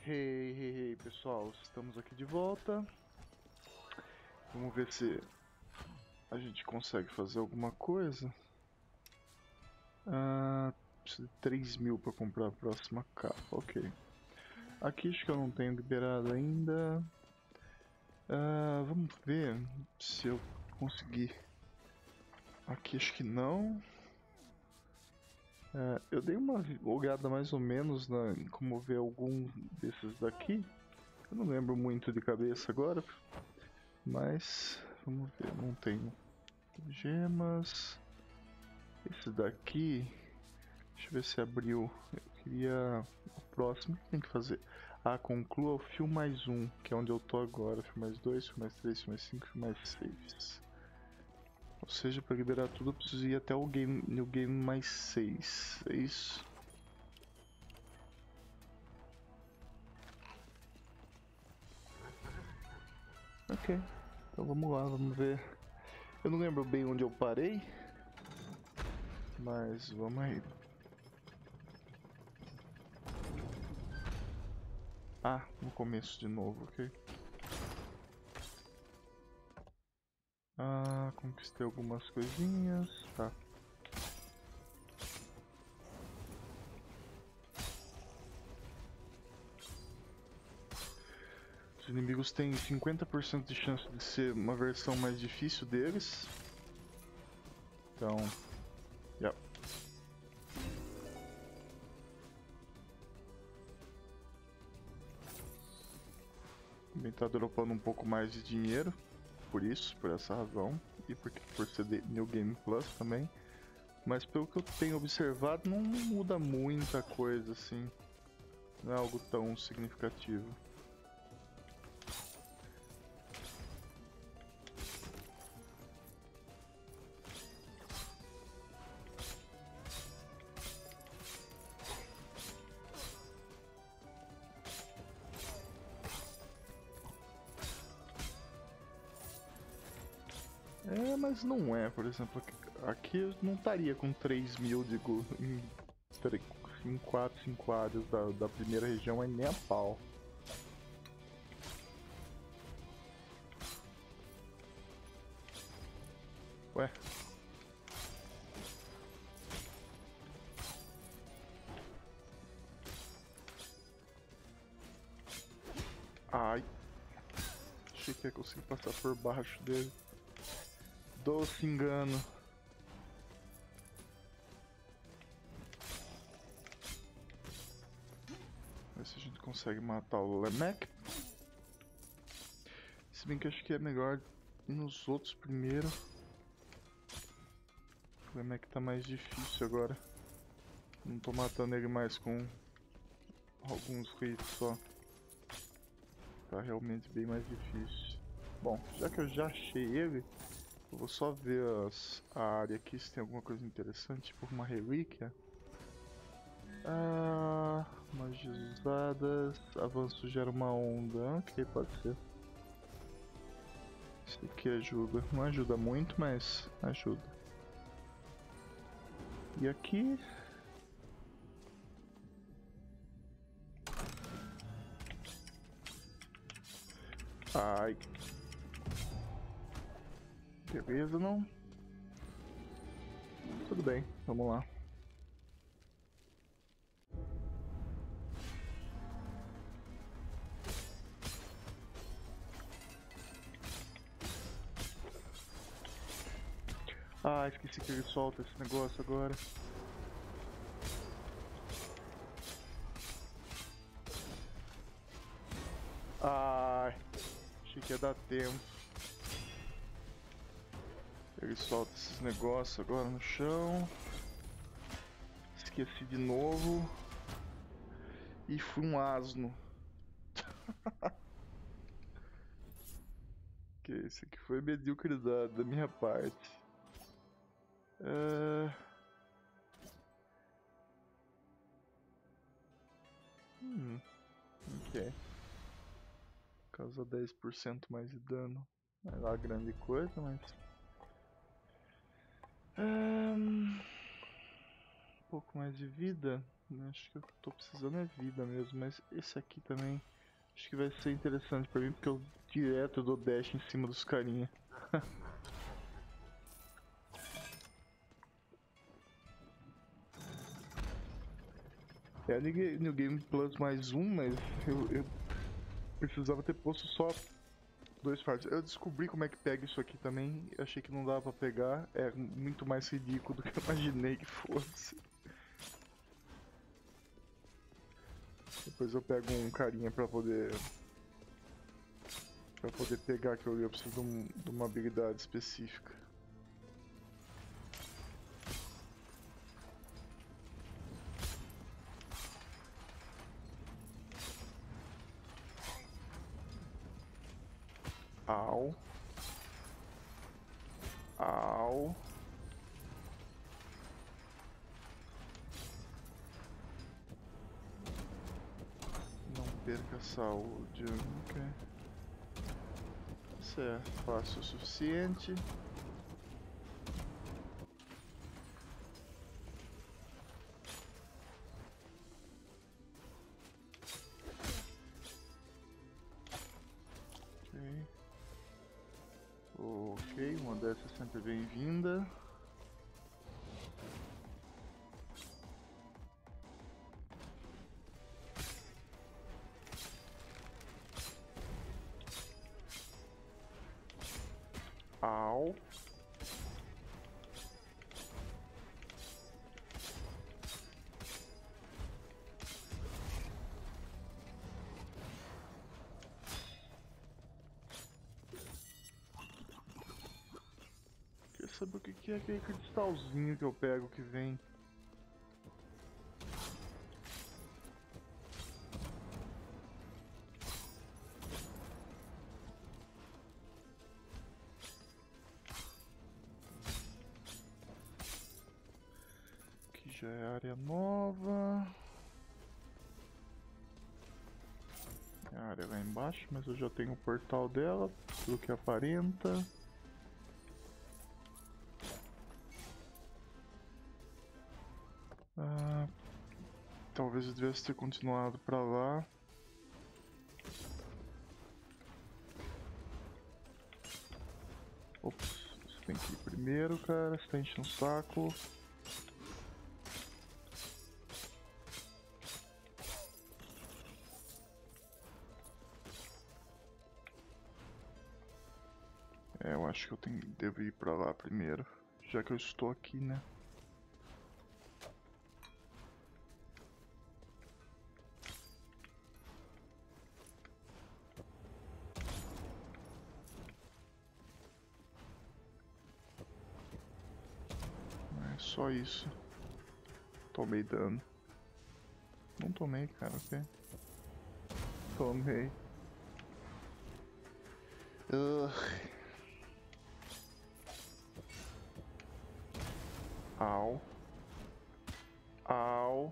Hey, pessoal, estamos aqui de volta. Vamos ver se a gente consegue fazer alguma coisa. Preciso de 3.000 para comprar a próxima capa, ok. Aqui acho que eu não tenho liberado ainda. Vamos ver se eu conseguir. Aqui acho que não. Eu dei uma olhada mais ou menos em como ver algum desses daqui. Eu não lembro muito de cabeça agora, mas vamos ver, não tenho gemas. Esse daqui, deixa eu ver se abriu. Eu queria o próximo. O que tem que fazer? Conclua o fio mais um, que é onde eu tô agora. Fio mais 2, fio mais 3, fio mais 5, fio mais 6. Ou seja, para liberar tudo eu preciso ir até o New Game mais 6. É isso? Ok. Então vamos lá, vamos ver. Eu não lembro bem onde eu parei, mas vamos aí. No começo de novo, ok. Conquistei algumas coisinhas, tá. Os inimigos têm 50% de chance de ser uma versão mais difícil deles. Então, yeah. Também tá dropando um pouco mais de dinheiro, por essa razão, e por ser New Game Plus também. Mas pelo que eu tenho observado, não muda muita coisa assim. Não é algo tão significativo. Mas não é, por exemplo, aqui eu não estaria com 3.000 de em 4, 5 áreas da primeira região, é nem a pau. Ué? Ai. Achei que ia conseguir passar por baixo dele. Doce engano. Ver se a gente consegue matar o Lemek. Se bem que acho que é melhor ir nos outros primeiro. O Lemek tá mais difícil agora. Não tô matando ele mais com alguns hits só. Tá realmente bem mais difícil. Bom, já que eu já achei ele, eu vou só ver a área aqui se tem alguma coisa interessante, tipo uma relíquia. Magias usadas, avanço gera uma onda, ok, pode ser. Isso aqui ajuda, não ajuda muito, mas ajuda. E aqui... Ai... Beleza, não? Tudo bem, vamos lá. Esqueci que ele solta esse negócio agora. Achei que ia dar tempo. Ele solta esses negócios agora no chão. Esqueci de novo. E fui um asno. Que esse aqui foi mediocridade da minha parte. Ok. Causa 10% mais de dano. Não é lá grande coisa, mas... Um pouco mais de vida. Acho que eu tô precisando é vida mesmo, mas esse aqui também acho que vai ser interessante pra mim, porque eu direto dou dash em cima dos carinha. É New Game Plus mais um, mas eu precisava ter posto só 2 farms. Eu descobri como é que pega isso aqui também, eu achei que não dava pra pegar, é muito mais ridículo do que eu imaginei que fosse. Depois eu pego um carinha pra poder pegar, que eu preciso de uma habilidade específica. Au. Au. Não perca a saúde. Ok. Isso é fácil o suficiente. Ok, uma dessas é sempre bem-vinda. Au. Quer saber o que é aquele cristalzinho que eu pego que vem? Aqui já é área nova. É a área lá embaixo, mas eu já tenho o portal dela, pelo que aparenta. Talvez eu devesse ter continuado pra lá. Ops, você tem que ir primeiro, cara, você tá enchendo o saco. É, eu acho que eu devo ir pra lá primeiro, já que eu estou aqui, né? É só isso. Tomei dano. Não tomei, cara, ok? Tomei. Au. Au.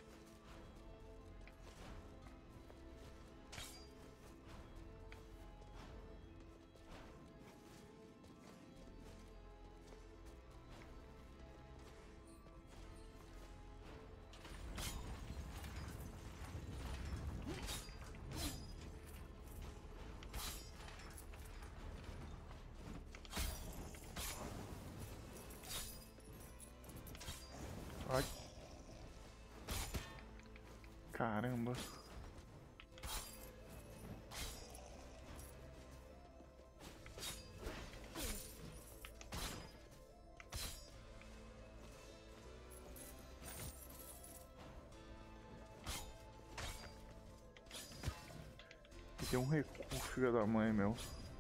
Ai. Caramba. Tem um recuo, filha da mãe, meu.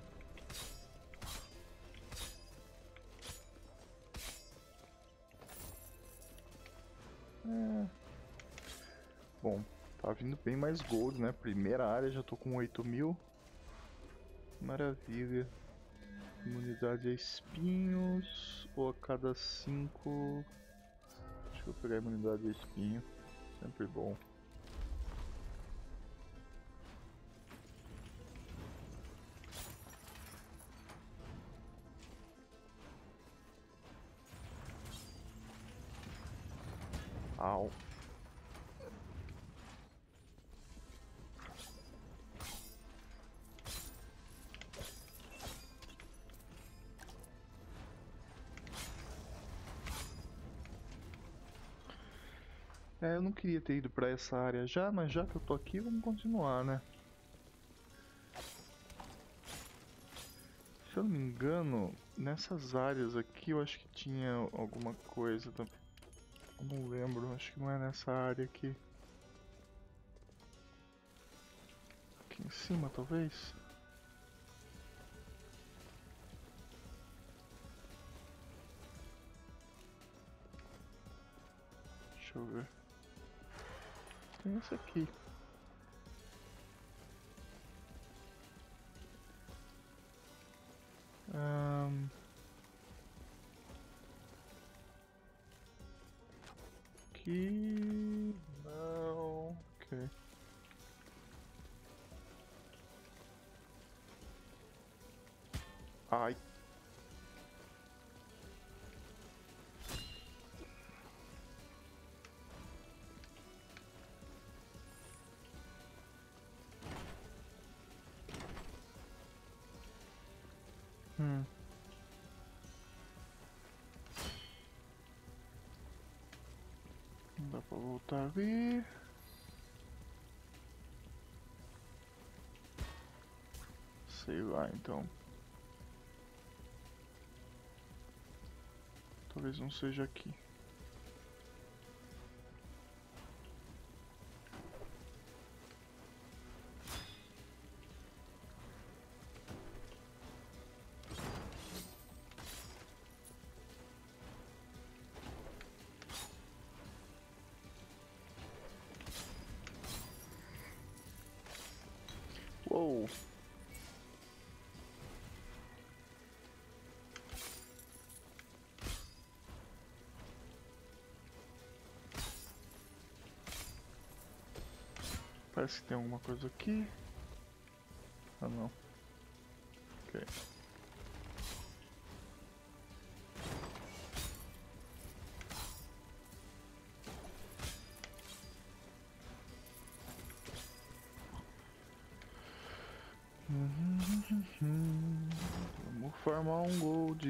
Bom, tá vindo bem mais gold, né? Primeira área, já tô com 8.000. Maravilha. Imunidade a espinhos. Ou a cada 5. Acho que eu vou pegar a imunidade a espinho. Sempre bom. Au. É, eu não queria ter ido pra essa área já, mas já que eu tô aqui, vamos continuar, né? Se eu não me engano, nessas áreas aqui eu acho que tinha alguma coisa também. Eu não lembro, acho que não é nessa área aqui. Aqui em cima, talvez? Deixa eu ver. Tem esse aqui. Aqui... Não... Ok. Ai. Hum. Não dá pra voltar ali. Sei lá, então. Talvez não seja aqui. Uou! Parece que tem alguma coisa aqui. Ah, não. Ok. Vamos farmar um gold.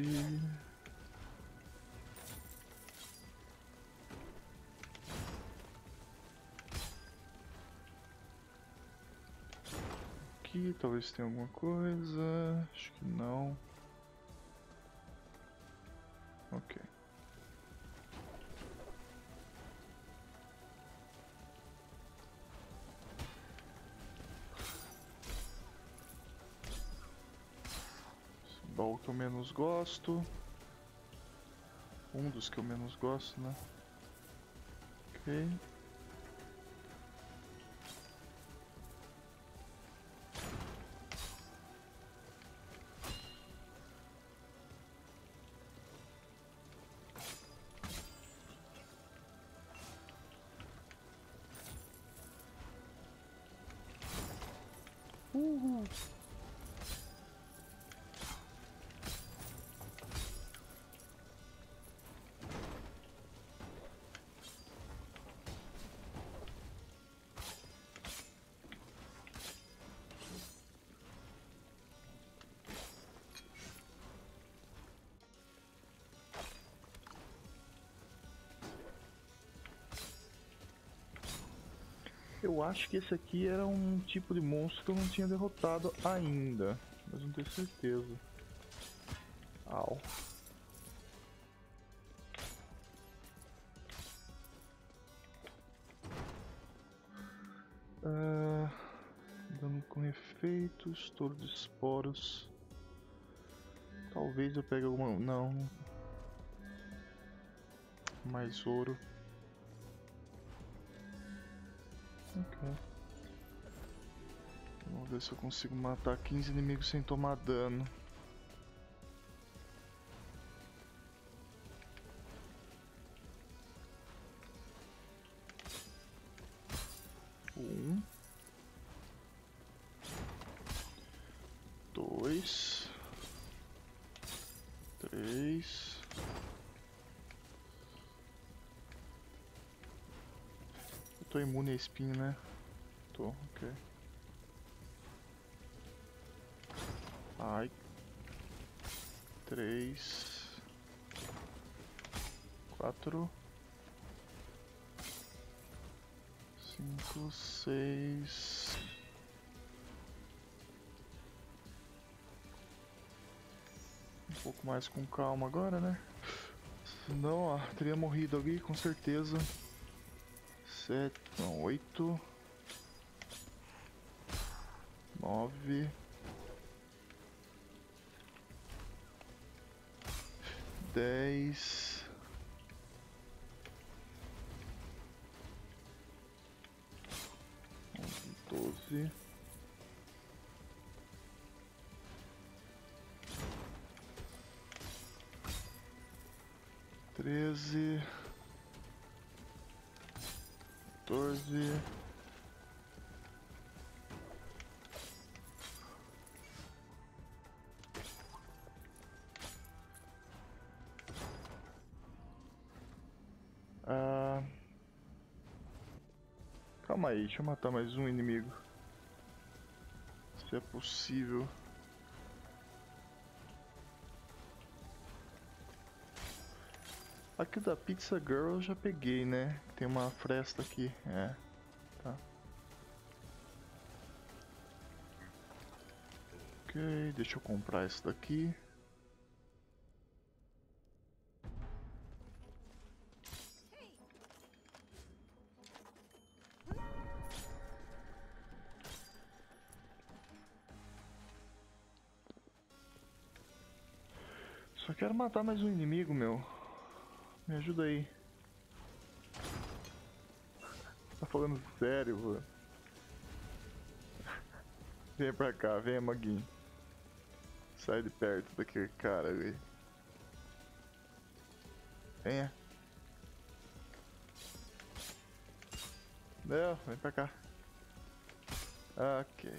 Aqui talvez tenha alguma coisa. Acho que não. Ok. Esse baú que eu menos gosto. Um dos que eu menos gosto, né? Ok. Uhul. Eu acho que esse aqui era um tipo de monstro que eu não tinha derrotado ainda, mas não tenho certeza. Au. Dano com efeitos, touro de esporos. Talvez eu pegue alguma... Não. Mais ouro. Ok. Vamos ver se eu consigo matar 15 inimigos sem tomar dano. Um. Dois. Três. Eu tô imune a espinho, né? Tô, ok. Ai. 3, 4, 5, 6. Um pouco mais com calma agora, né? Senão, ó, teria morrido ali com certeza. 7, não, 8, 9, 10, 12, 13, 14, 15. Calma aí, deixa eu matar mais um inimigo. Se é possível. Aqui da Pizza Girl eu já peguei, né? Tem uma fresta aqui. É, tá. Ok, deixa eu comprar esse daqui. Só quero matar mais um inimigo, meu. Me ajuda aí. Tá falando sério, mano? Vem pra cá, vem, Maguinho. Sai de perto daquele cara ali. Venha. Não, vem pra cá. Ok.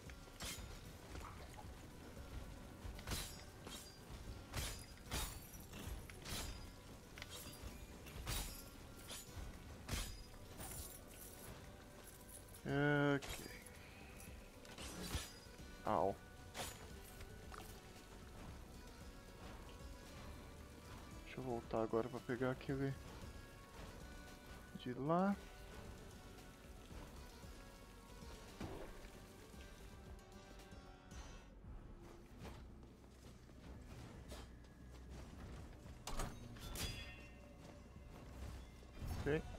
Ok. Au. Deixa eu voltar agora pra pegar aquele de lá. Ok.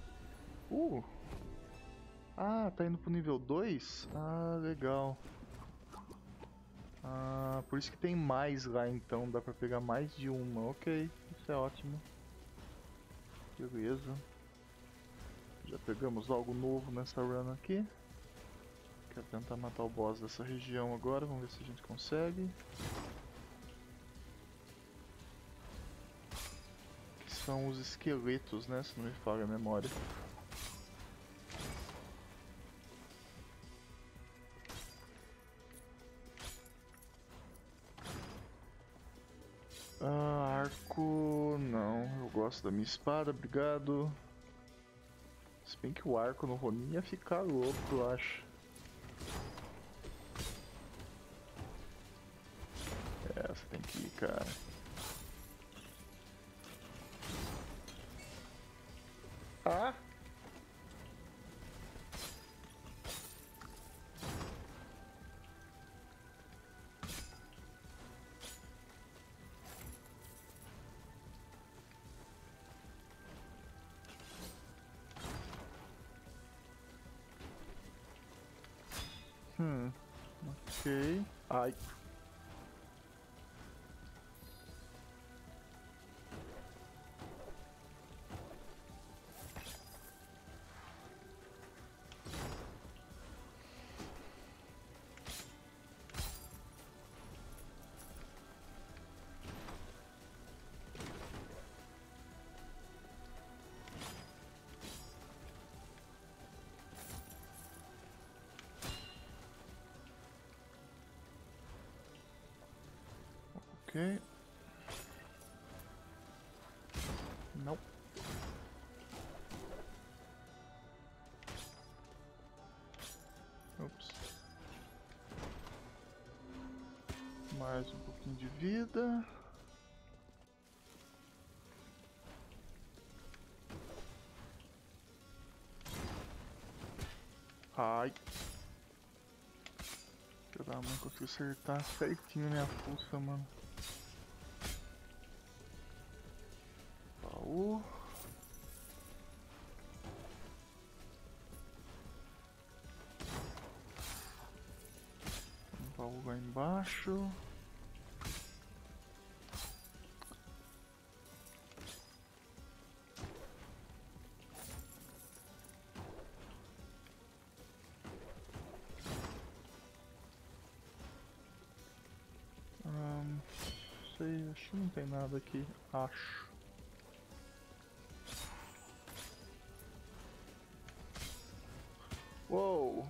Ah, tá indo pro nível 2? Ah, legal. Ah, por isso que tem mais lá então, dá pra pegar mais de uma. Ok, isso é ótimo. Beleza. Já pegamos algo novo nessa run aqui. Quero tentar matar o boss dessa região agora, vamos ver se a gente consegue. Que são os esqueletos, né, se não me falha a memória. Ah, arco... não, eu gosto da minha espada, obrigado. Se bem que o arco no Ronin ia ficar louco, eu acho. É, você tem que ir, cara. Ah! Ok. Ai. Ok. Não. Ups. Mais um pouquinho de vida. Filha da mãe, consegui acertar certinho minha fuça, mano. Baú. Um baú lá embaixo. Sei, acho que não tem nada aqui, acho. Uou!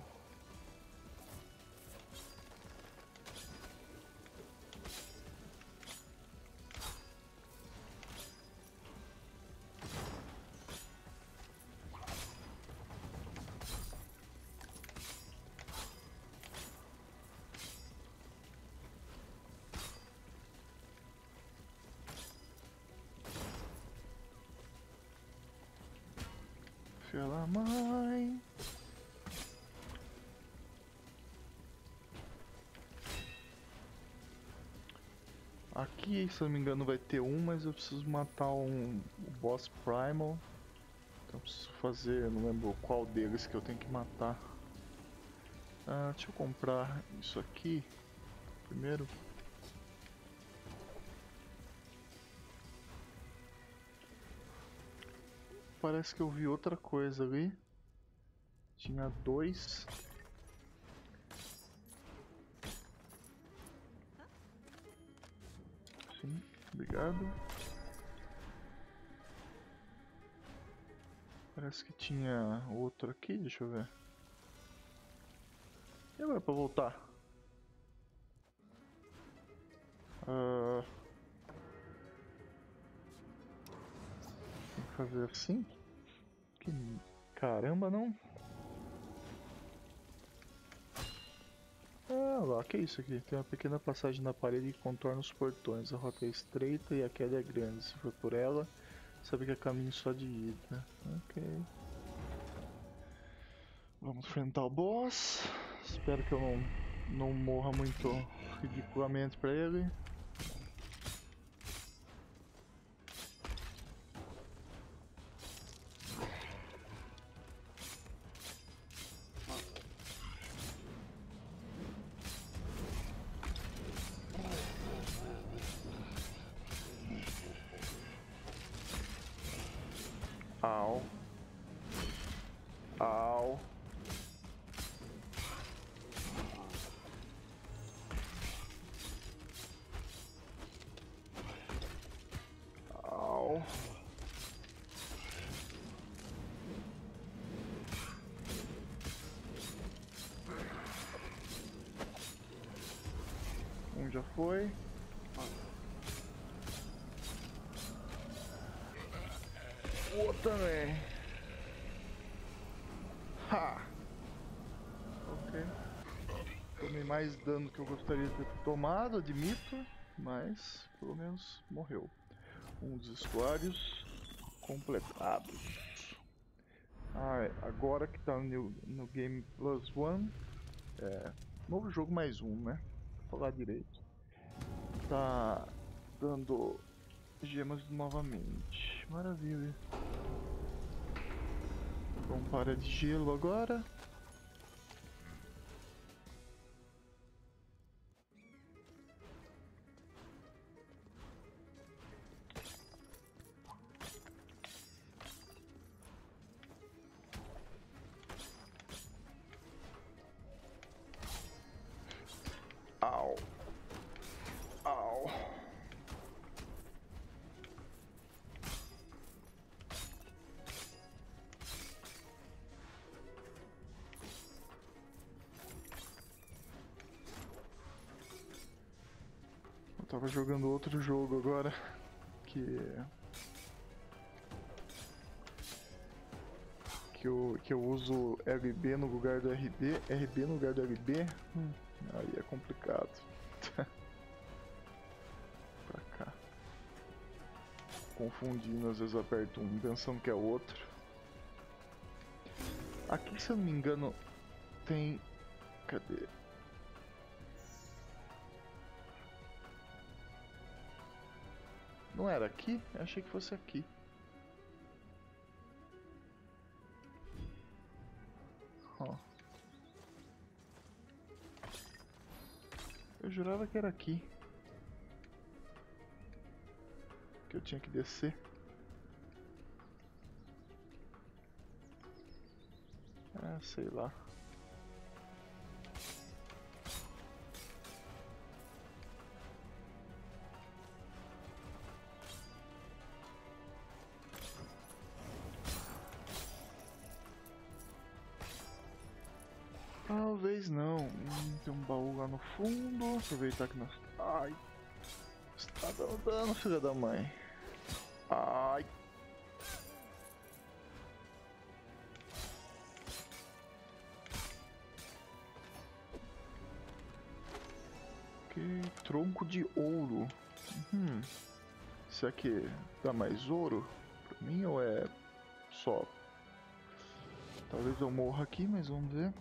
Filha da mãe! Aqui, se eu não me engano, vai ter um, mas eu preciso matar o boss primal. Então eu preciso fazer, não lembro qual deles que eu tenho que matar. Deixa eu comprar isso aqui primeiro. Parece que eu vi outra coisa ali. Tinha dois. Sim, obrigado. Parece que tinha outro aqui, deixa eu ver. E agora pra voltar? Tem que fazer assim? Que caramba, não? Ah lá, que é isso aqui? Tem uma pequena passagem na parede que contorna os portões. A rota é estreita e a queda é grande. Se for por ela, sabe que é caminho só de ida. Ok. Vamos enfrentar o boss. Espero que eu não morra muito ridiculamente pra ele. Au. Au. Au. Um já foi. O outro também. Ha! Ok. Tomei mais dano do que eu gostaria de ter tomado, admito. Mas, pelo menos, morreu. Um dos estuários completados. Agora que tá no Game Plus One. Novo jogo mais um, né? Vou falar direito. Tá dando gemas novamente. Maravilha. Vamos para de gelo agora. Au. Au. Eu tava jogando outro jogo agora que eu uso LB no lugar do RB, RB no lugar do LB. Aí é complicado. Pra cá. Confundindo, às vezes eu aperto um pensando que é outro. Aqui, se eu não me engano, tem... Cadê? Não era aqui? Eu achei que fosse aqui. Ó. Eu jurava que era aqui. Que eu tinha que descer. Ah, sei lá. Talvez não. Tem um baú lá no fundo. Aproveitar que nós... Ai. Está dando dano, filha da mãe. Ai. Que tronco de ouro. Isso aqui dá mais ouro pra mim ou é só? Talvez eu morra aqui, mas vamos ver.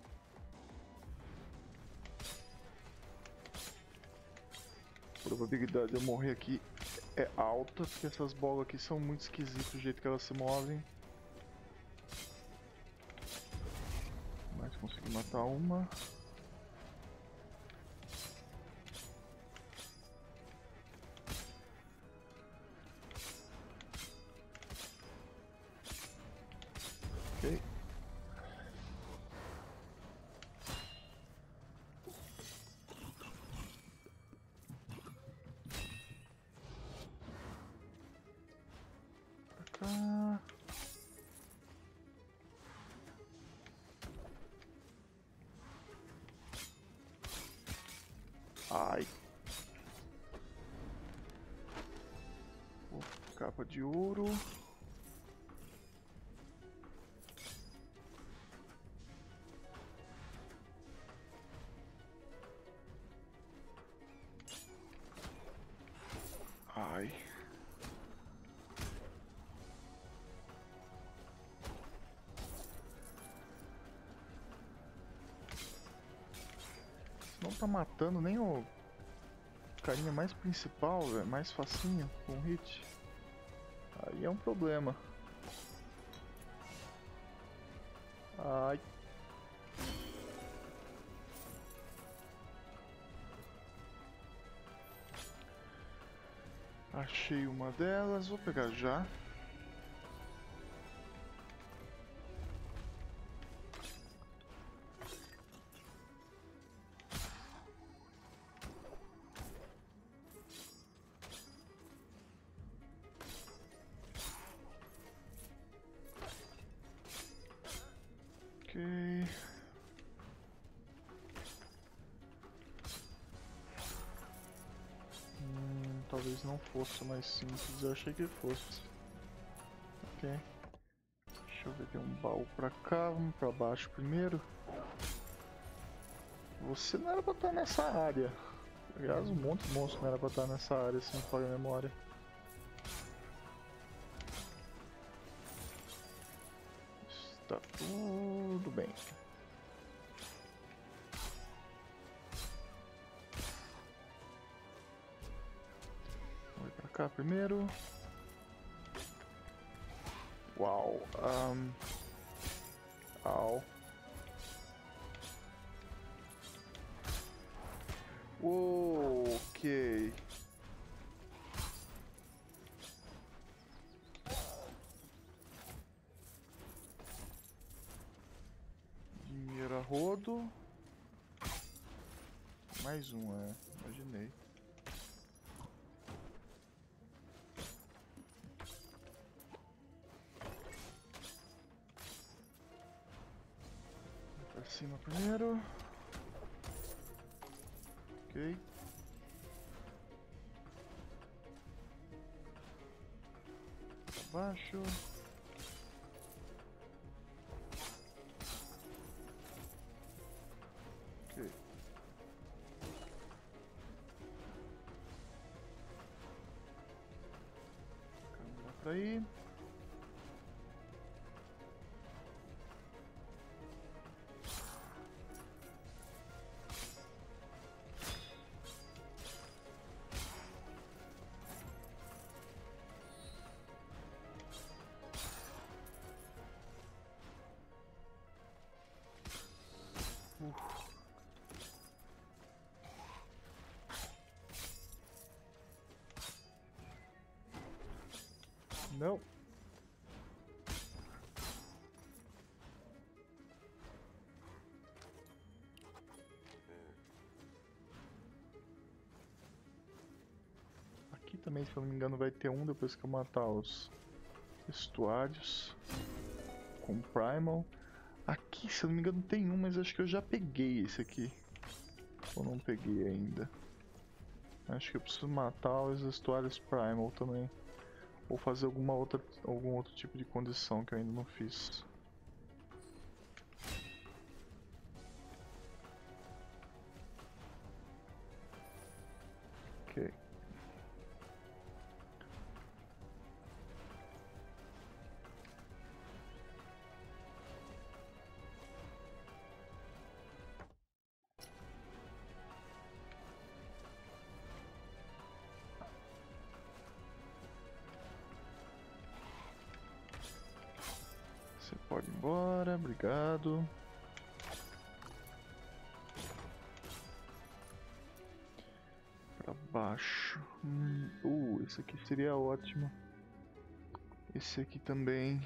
A probabilidade de eu morrer aqui é alta, porque essas bolas aqui são muito esquisitas do jeito que elas se movem. Mas consegui matar uma. Ok. Pra cá. Ai. Capa de ouro. Ai. Não tá matando nem o carinha mais principal, velho. Mais facinho com hit. Aí é um problema. Ai. Achei uma delas, vou pegar já. Ok. Talvez não fosse mais simples, eu achei que fosse. Ok. Deixa eu ver, tem um baú pra cá, vamos pra baixo primeiro. Você não era pra estar nessa área. Aliás, um monte de monstros não era pra estar nessa área, se não falha a memória. Está tudo bem. Vamos pra cá primeiro. Uau. Au. Uou, ok. Dinheiro a rodo. Mais um, imaginei. Pra cima primeiro. Ok. Pra baixo. Ok. Câmera pra ir. Não. Aqui também, se eu não me engano, vai ter um depois que eu matar os estuários com Primal. Aqui, se eu não me engano, tem um, mas acho que eu já peguei esse aqui. Ou não peguei ainda. Acho que eu preciso matar os estuários Primal também. Ou fazer algum outro tipo de condição que eu ainda não fiz. Ok. Você pode ir embora, obrigado. Pra baixo. Esse aqui seria ótimo. Esse aqui também.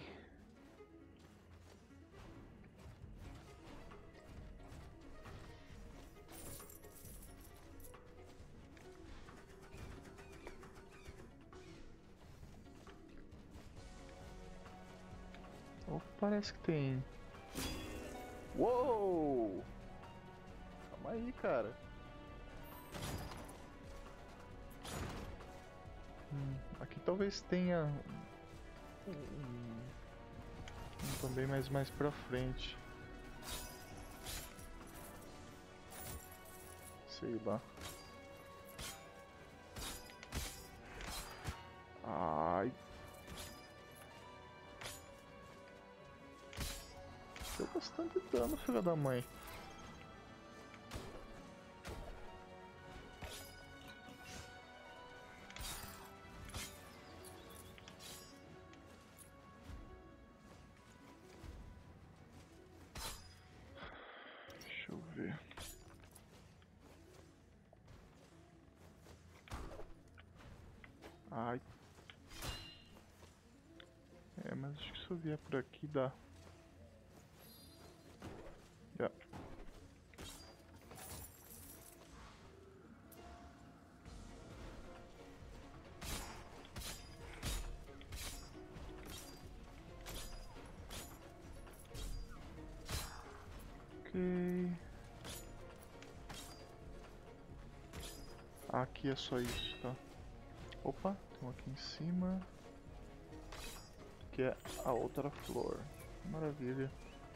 Oh, parece que tem. Uou! Calma aí, cara. Aqui talvez tenha também mais pra frente. Sei lá. Ai. Deu bastante dano, filha da mãe. Deixa eu ver. Ai. Mas acho que se eu vier por aqui dá. Já. Ok. Aqui é só isso, tá? Opa, tem um aqui em cima. Que é a outra flor. Maravilha.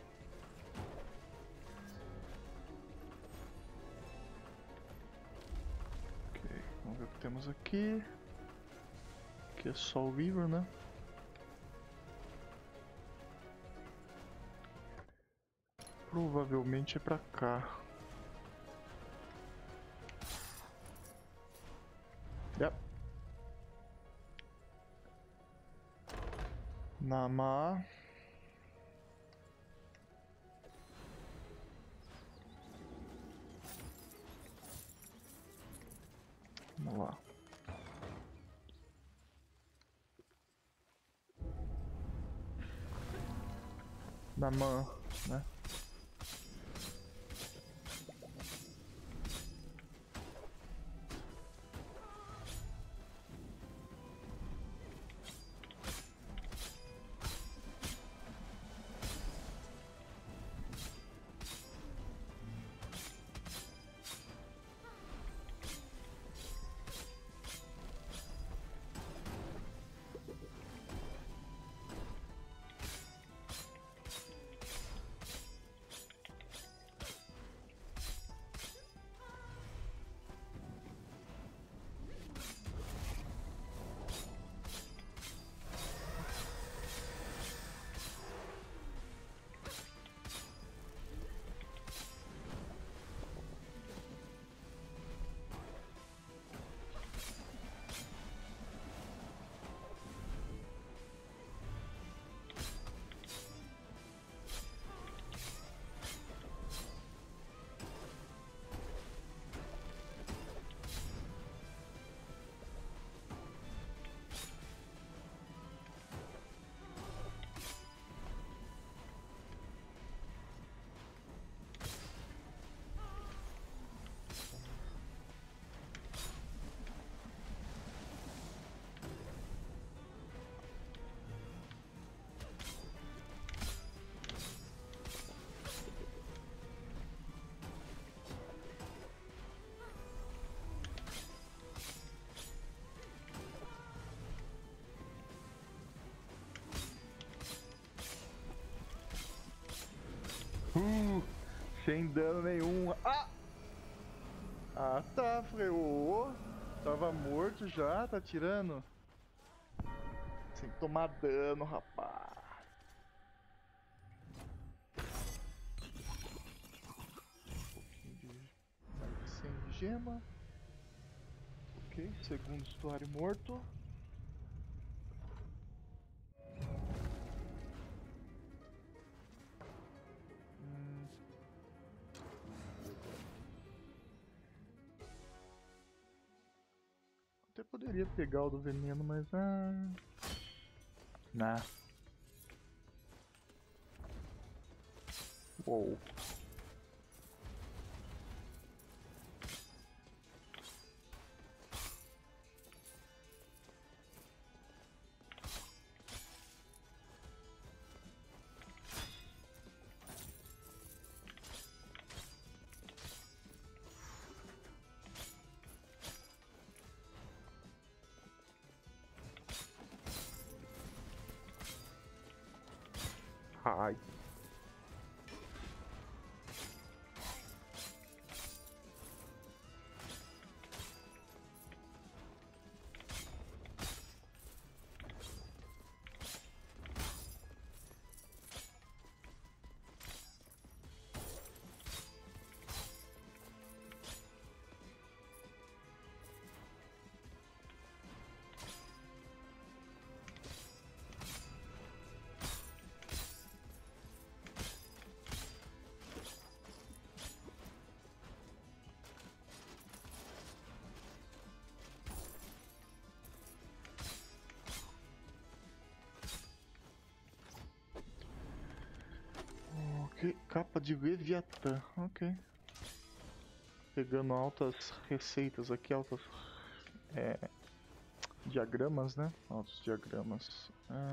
Ok, vamos ver o que temos aqui. Aqui é só o Weaver, né? Provavelmente é pra cá. Yep. Nama. Vamos lá. Naman, né? Sem dano nenhum. Ah! Ah, tá, freou. Tava morto já, tá tirando. Sem tomar dano, rapaz. Um pouquinho de mais 100 de gema. Ok, segundo usuário morto. Até poderia pegar o do veneno, mas nah. Uou. Ai. Ok, capa de Leviatã, ok. Pegando altas receitas aqui, altas diagramas, né? Altos diagramas.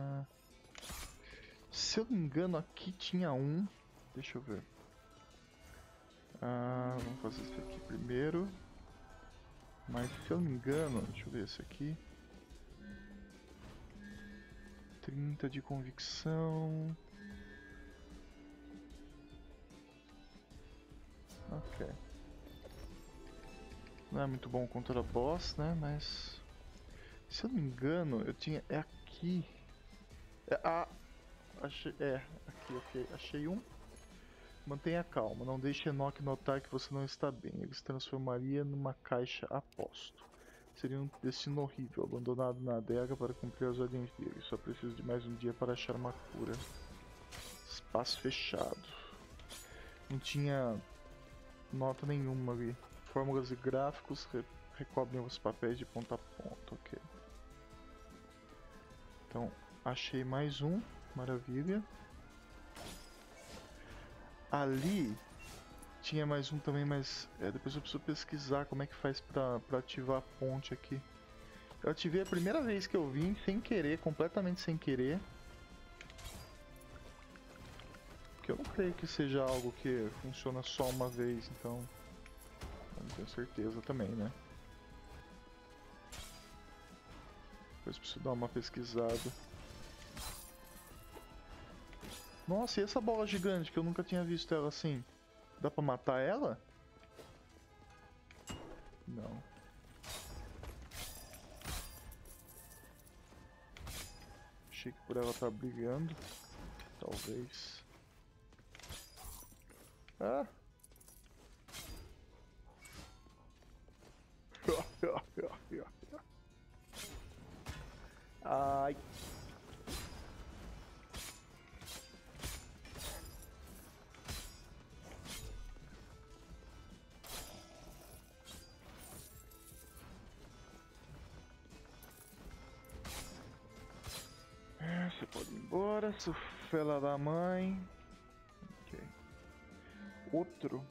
Se eu não me engano, aqui tinha um. Deixa eu ver. Vamos fazer esse aqui primeiro. Mas se eu não me engano, deixa eu ver esse aqui. 30 de convicção. Ok. Não é muito bom contra boss, né? Mas... se eu não me engano, eu tinha... é aqui. Achei... aqui, ok. Achei um. Mantenha calma, não deixe Enoch notar que você não está bem. Ele se transformaria numa caixa aposto. Seria um destino horrível, abandonado na adega para cumprir as ordens dele. Só preciso de mais um dia para achar uma cura. Espaço fechado. Não tinha nota nenhuma ali. Fórmulas e gráficos recobrem os papéis de ponta a ponta, ok. Então, achei mais um, maravilha. Ali tinha mais um também, mas depois eu preciso pesquisar como é que faz pra ativar a ponte aqui. Eu ativei a primeira vez que eu vim, sem querer, completamente sem querer. Porque eu não creio que seja algo que funciona só uma vez, então... eu não tenho certeza também, né? Depois preciso dar uma pesquisada. Nossa, e essa bola gigante que eu nunca tinha visto ela assim? Dá pra matar ela? Não. Achei que por ela estar brigando. Talvez. Ah! Ai! Você pode ir embora, seu fela da mãe. Ok. Outro.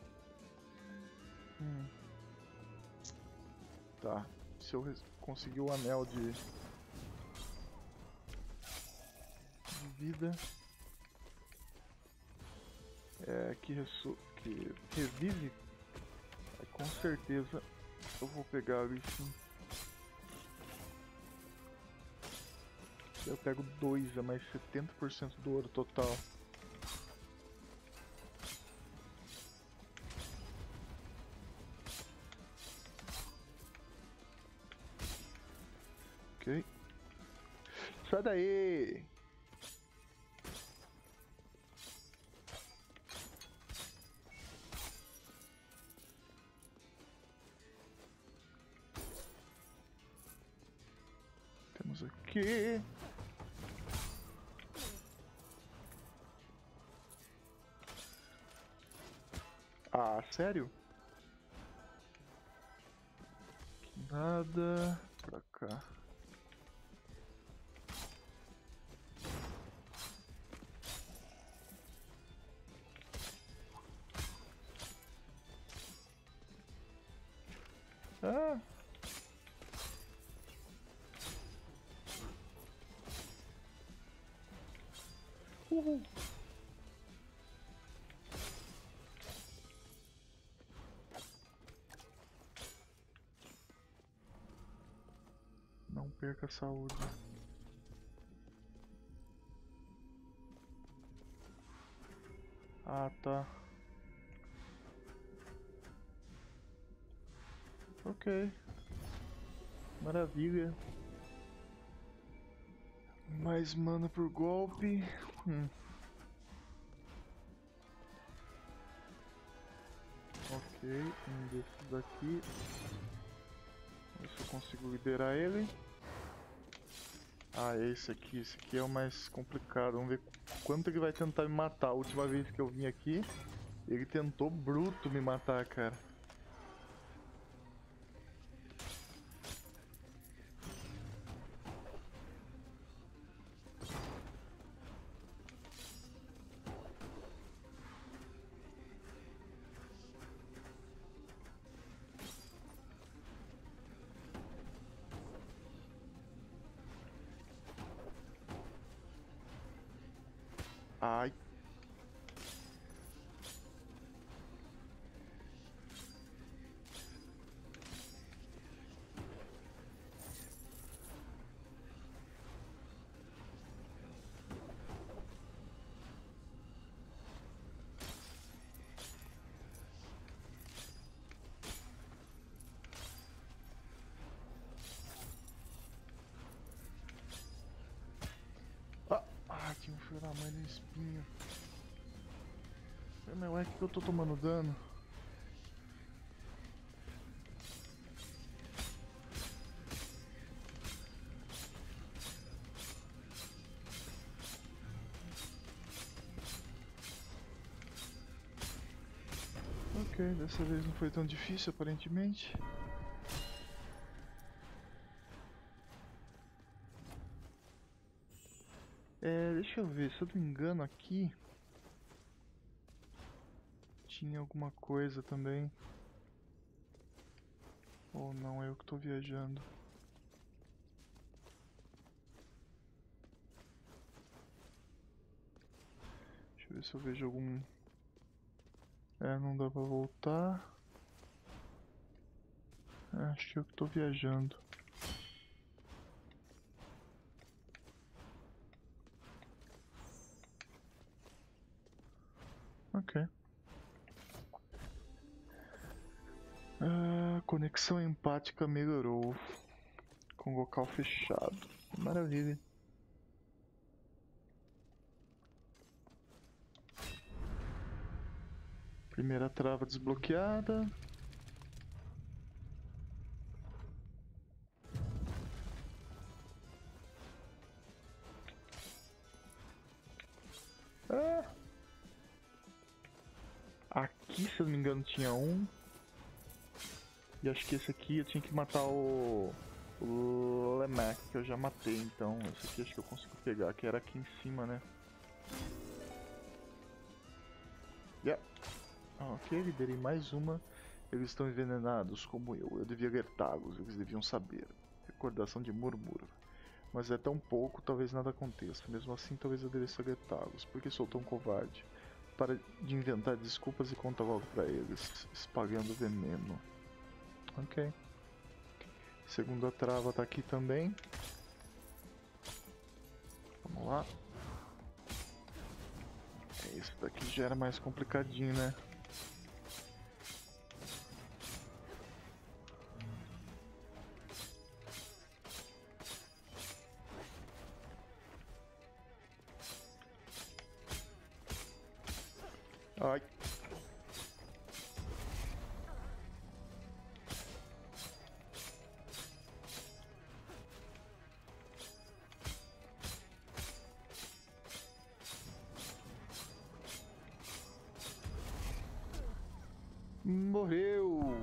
Tá. Se eu conseguir o anel de vida. Que revive. Aí, com certeza eu vou pegar ali sim. Eu pego 2, é mais 70% do ouro total. Ok. Sai daí! Temos aqui... Ah, sério? Nada pra cá. Ah! Uhul! Não perca a saúde. Ah, tá. Ok. Maravilha. Mais mana por golpe. Ok, um desses daqui. Ver se eu consigo liderar ele. Ah, é esse aqui. Esse aqui é o mais complicado. Vamos ver quanto ele vai tentar me matar. A última vez que eu vim aqui, ele tentou bruto me matar, cara. Ai. Ah, tinha um filho da mãe no espinho. Meu, é que eu tô tomando dano. Ok, dessa vez não foi tão difícil, aparentemente. Deixa eu ver, se eu não me engano aqui tinha alguma coisa também. Ou não, eu que tô viajando. Deixa eu ver se eu vejo algum... não dá pra voltar. Acho que eu que tô viajando. Ok. Conexão empática melhorou. Com local fechado. Maravilha. Primeira trava desbloqueada. Aqui, se eu não me engano, tinha um. E acho que esse aqui eu tinha que matar o Lemac, que eu já matei, então esse aqui acho que eu consigo pegar, que era aqui em cima, né? Yeah. Ok, liderei mais uma. Eles estão envenenados, como eu. Eu devia alertá-los, eles deviam saber. Recordação de murmúrio. Mas é tão pouco, talvez nada aconteça. Mesmo assim, talvez eu devesse alertá-los. Por que sou tão covarde? Para de inventar desculpas e conta logo pra eles, espalhando veneno. Ok. Segunda trava tá aqui também. Vamos lá. Esse daqui já era mais complicadinho, né? Ai. Morreu!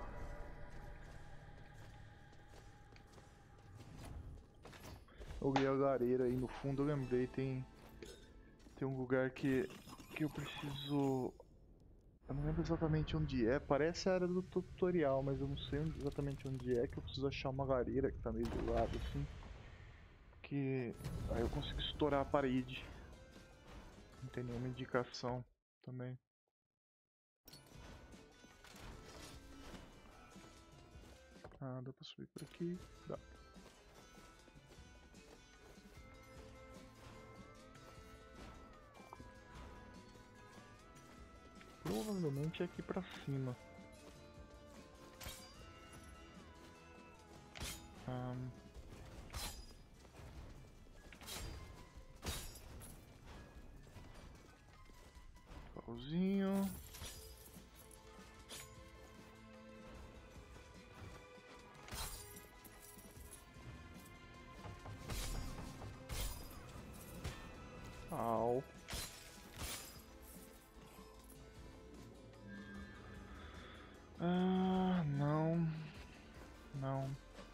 Joguei a lareira aí no fundo, eu lembrei, tem um lugar que eu preciso... Eu não lembro exatamente onde é, parece a área do tutorial, mas eu não sei exatamente onde é que eu preciso achar uma lareira que tá meio do lado assim. Que aí eu consigo estourar a parede. Não tem nenhuma indicação também. Ah, dá pra subir por aqui? Dá. Provavelmente é aqui pra cima. Pauzinho. Au. Ah, não. Não.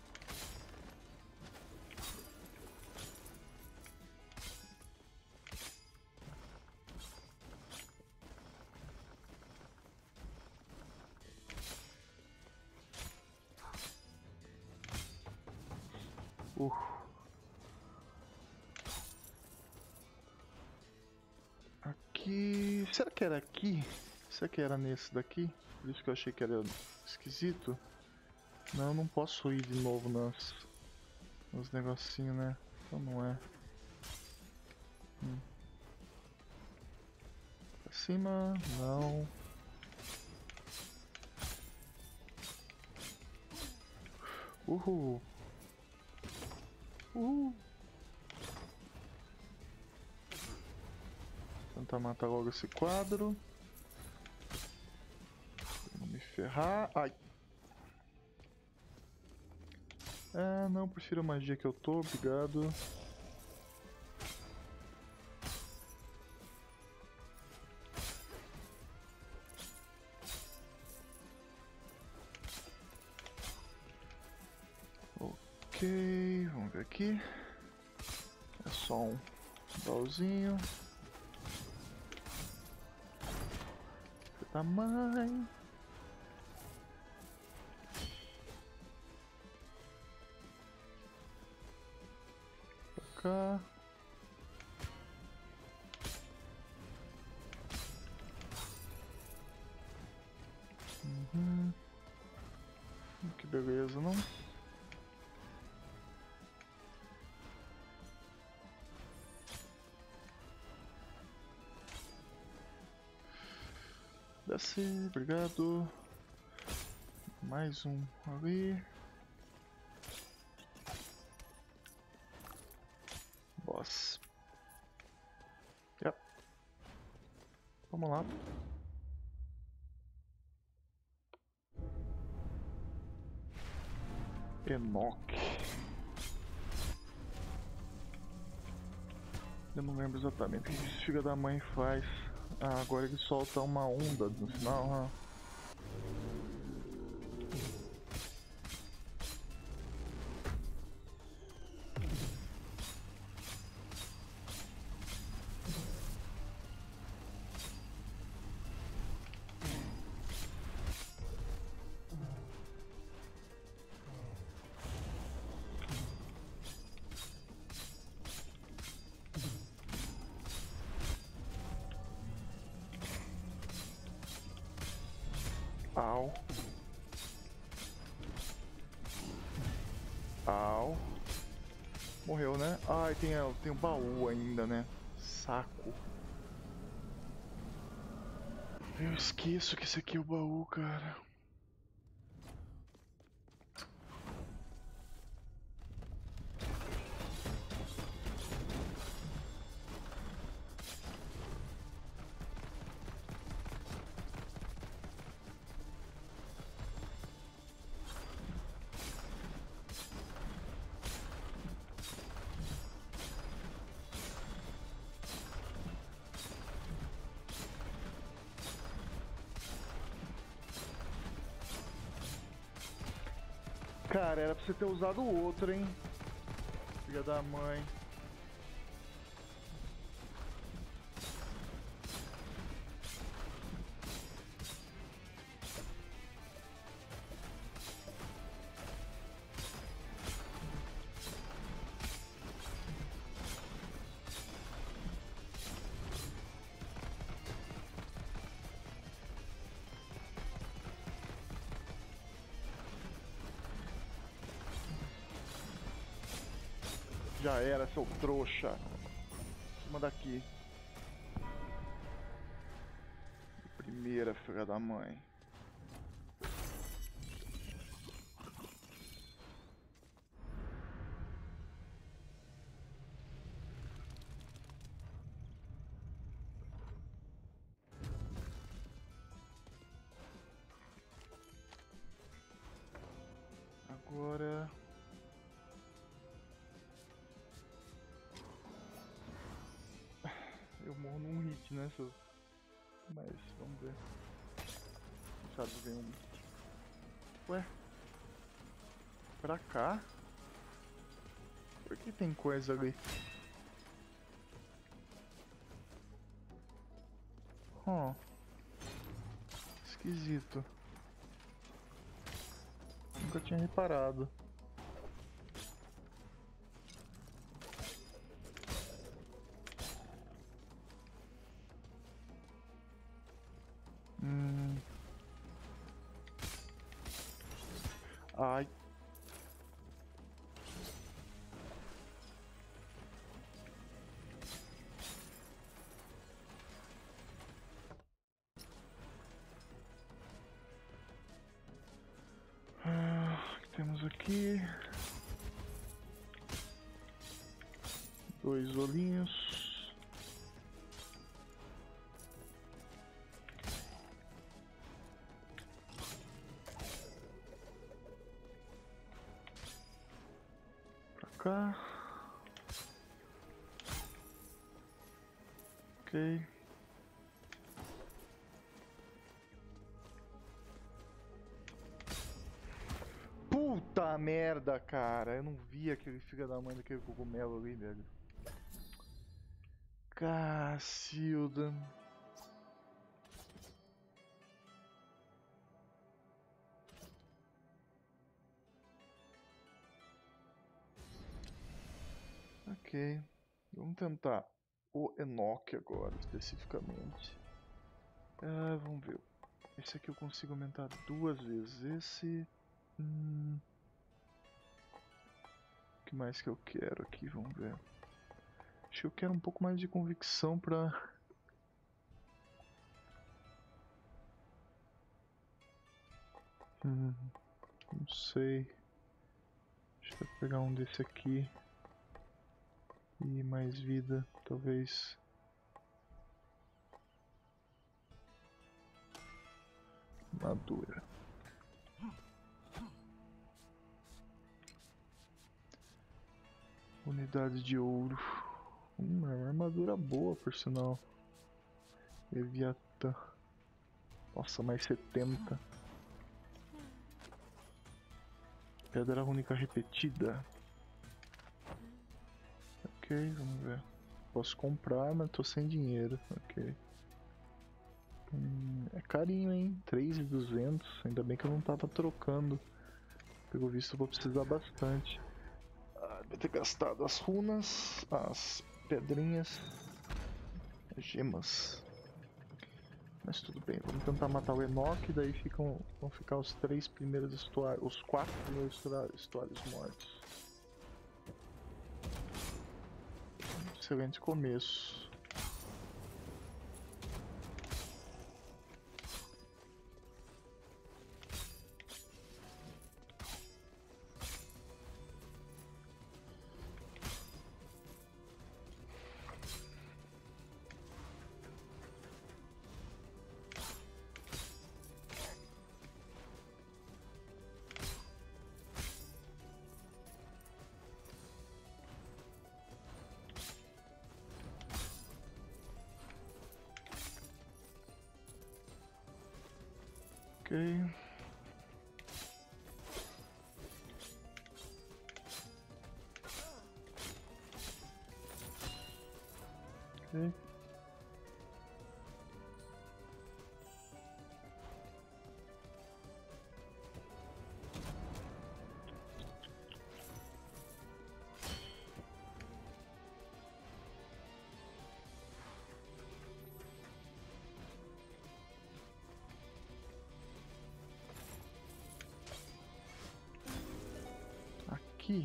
Aqui... Será que era aqui? Será que era nesse daqui? Por isso que eu achei que era esquisito. Não, eu não posso ir de novo nos negocinhos, né? Então não é. Pra cima, não. Uhul. Uhul. Tentar matar logo esse quadro. Não me ferrar. Ai. Ah, não, prefiro a magia que eu tô, obrigado. Ok, vamos ver aqui. É só um baúzinho. Que tamanho. Pra cá. Que beleza, não? Desce, obrigado. Mais um ali. Boss. Yep. Vamos lá. Enoch. Eu não lembro exatamente o que esse filho da mãe faz. Ah, agora ele solta uma onda no final. Au. Au. Morreu, né? Ai, tem um baú ainda, né? Saco. Eu esqueço que esse aqui é o baú, cara. Cara, era pra você ter usado o outro, hein? Filha da mãe. Já era, seu trouxa. Em cima daqui. Primeira, filha da mãe. Agora... eu morro num hit, né, seu... Mas, vamos ver. Quem sabe vem um... Ué? Pra cá? Por que tem coisa ali? Oh. Esquisito. Nunca tinha reparado. Ai. O que temos aqui? 2 olhinhos. Pra cá. Ok. Puta merda, cara. Eu não vi aquele filho da mãe daquele cogumelo ali, velho. Cacilda. Ok. Vamos tentar o Enoch agora, especificamente. Vamos ver. Esse aqui eu consigo aumentar 2 vezes. Esse... O que mais que eu quero aqui? Vamos ver. Acho que eu quero um pouco mais de convicção pra... não sei. Deixa eu pegar um desse aqui. E mais vida, talvez. Madura. Unidade de ouro. É uma armadura boa, por sinal. Leviatã. Nossa, mais 70. Pedra única repetida. Ok, vamos ver. Posso comprar, mas tô sem dinheiro. Ok. É carinho, hein? 3.200. Ainda bem que eu não tava trocando. Pelo visto, eu vou precisar bastante. Deve ter gastado as runas, as pedrinhas, as gemas. Mas tudo bem, vamos tentar matar o Enoch, daí vão ficar os 3 primeiros estuários, os 4 primeiros estuários mortos. Excelente começo. Ok. Ok. Aqui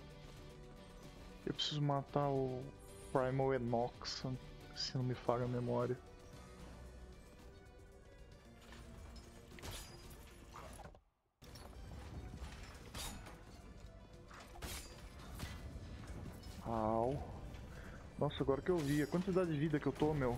eu preciso matar o Primal Enox, se não me falha a memória. Au. Nossa, agora que eu vi a quantidade de vida que eu tô, meu.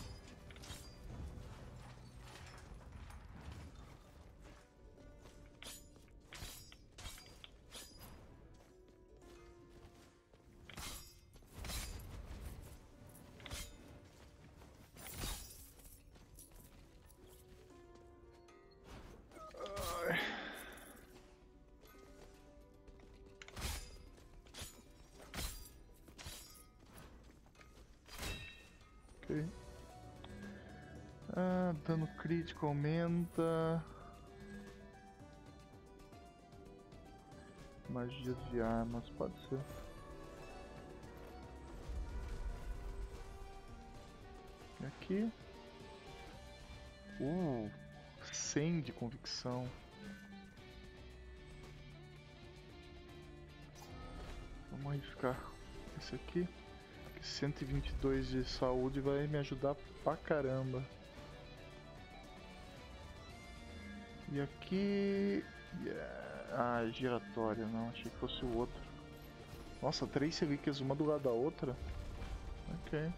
Ok. Ah, dano crítico aumenta. Magias de armas, pode ser. E aqui. 100 de convicção. Vamos arriscar esse aqui. 122 de saúde vai me ajudar pra caramba. E aqui... Ah, giratória, não, achei que fosse o outro. Nossa, 3 relíquias uma do lado da outra? Ok.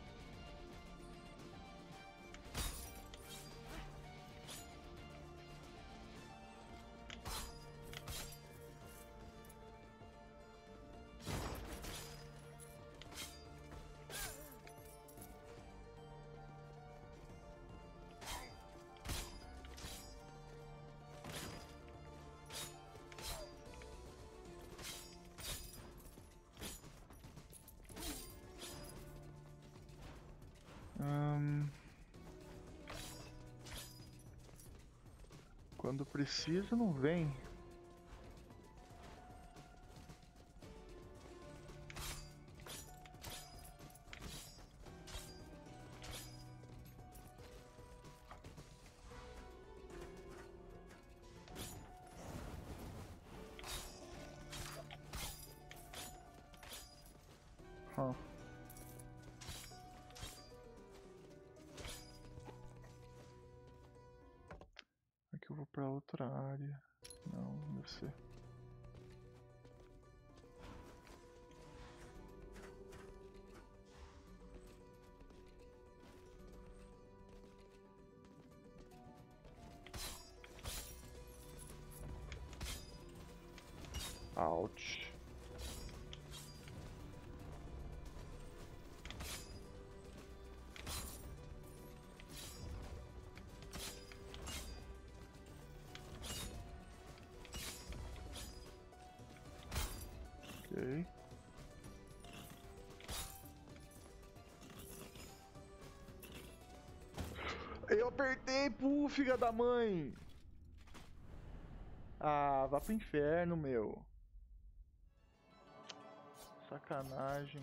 Quando precisa, não vem. Aqui eu vou pra outra área. Não, deve ser. Ouch. Ok. Eu apertei, filha da mãe! Ah, vá pro inferno, meu. Sacanagem.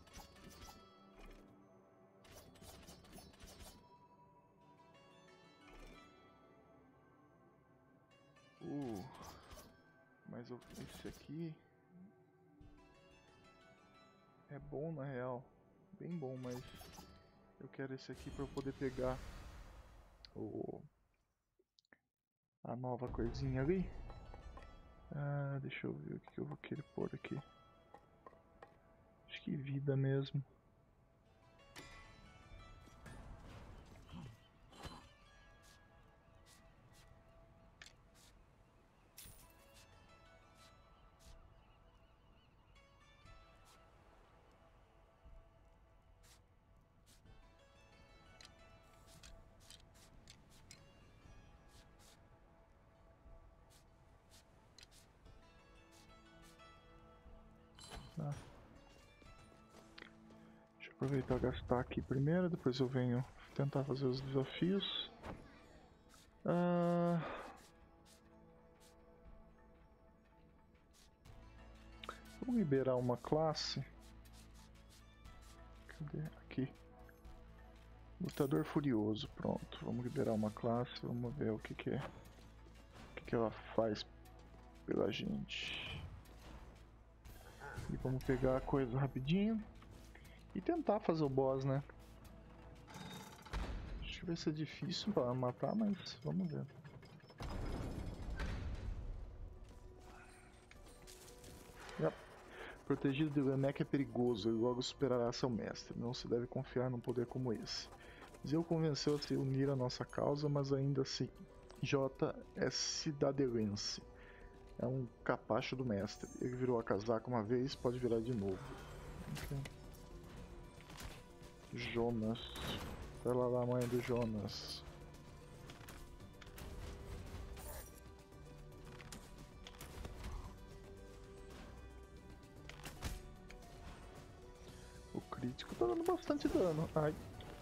Mas esse aqui é bom na real. Bem bom, mas eu quero esse aqui pra eu poder pegar a nova coisinha ali. Ah, deixa eu ver o que eu vou querer pôr aqui. Acho que vida mesmo. Tá. Deixa eu Aproveitar e gastar aqui primeiro, depois eu venho tentar fazer os desafios. Vamos liberar uma classe. Cadê? Aqui. Lutador Furioso, pronto. Vamos liberar uma classe, vamos ver o que que é. O que que ela faz pela gente. E vamos pegar a coisa rapidinho. E tentar fazer o boss, né? Acho que vai ser difícil pra matar, mas vamos ver. Yep. Protegido de Lamek é perigoso, ele logo superará seu mestre. Não se deve confiar num poder como esse. Zeu convenceu a se unir à nossa causa, mas ainda assim, J é cidadelense. É um capacho do mestre. Ele virou a casaca uma vez, pode virar de novo. Okay. Jonas. Vai lá, mãe do Jonas. O crítico tá dando bastante dano. Ai.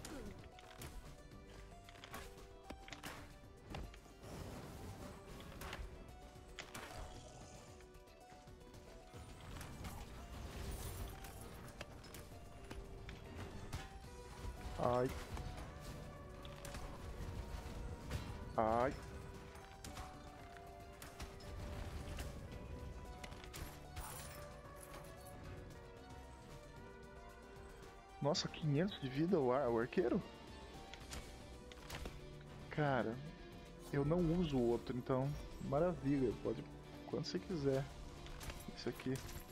Ai. Ai. Nossa, 500 de vida o arqueiro? Cara, eu não uso o outro, então maravilha, pode quando você quiser. Isso aqui.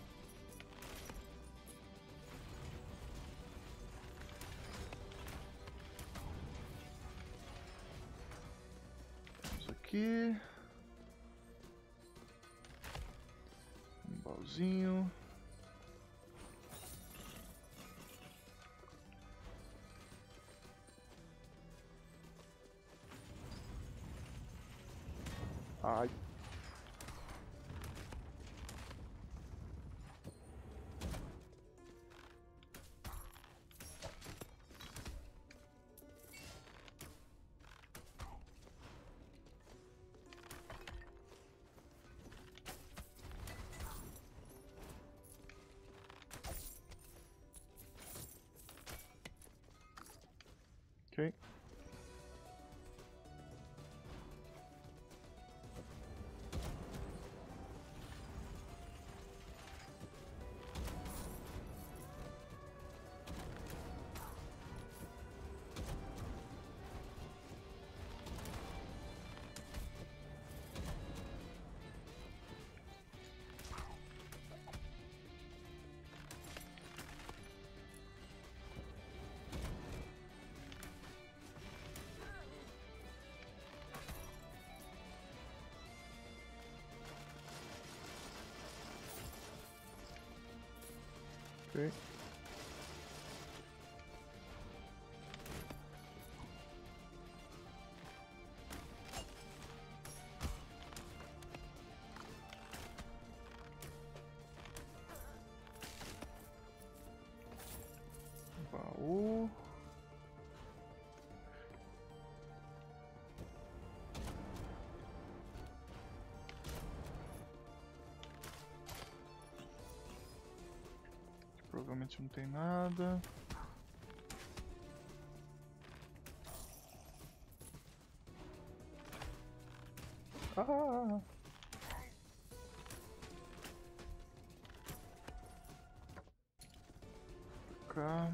Isso aqui. Um baúzinho. Ai. Ok. Ok. Baú. Provavelmente não tem nada. Ah! Cá.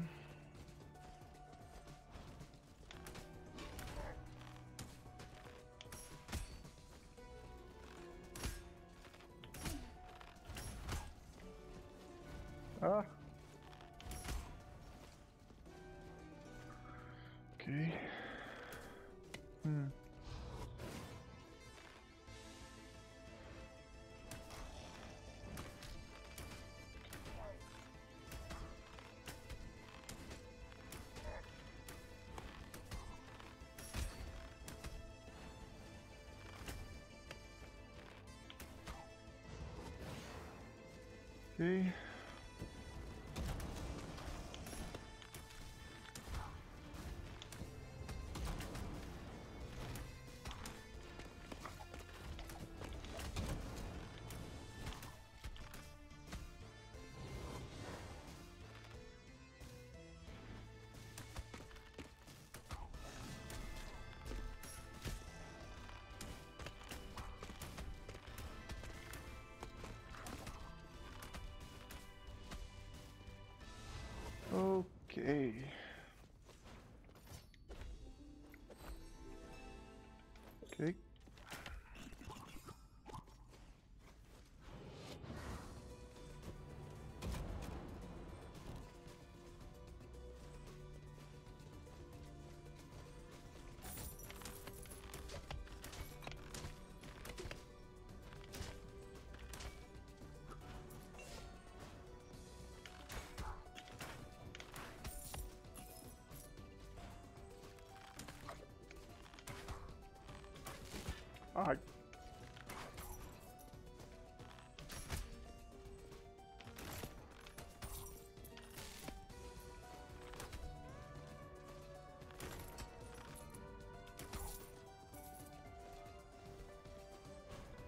Ah! Ok. Ok.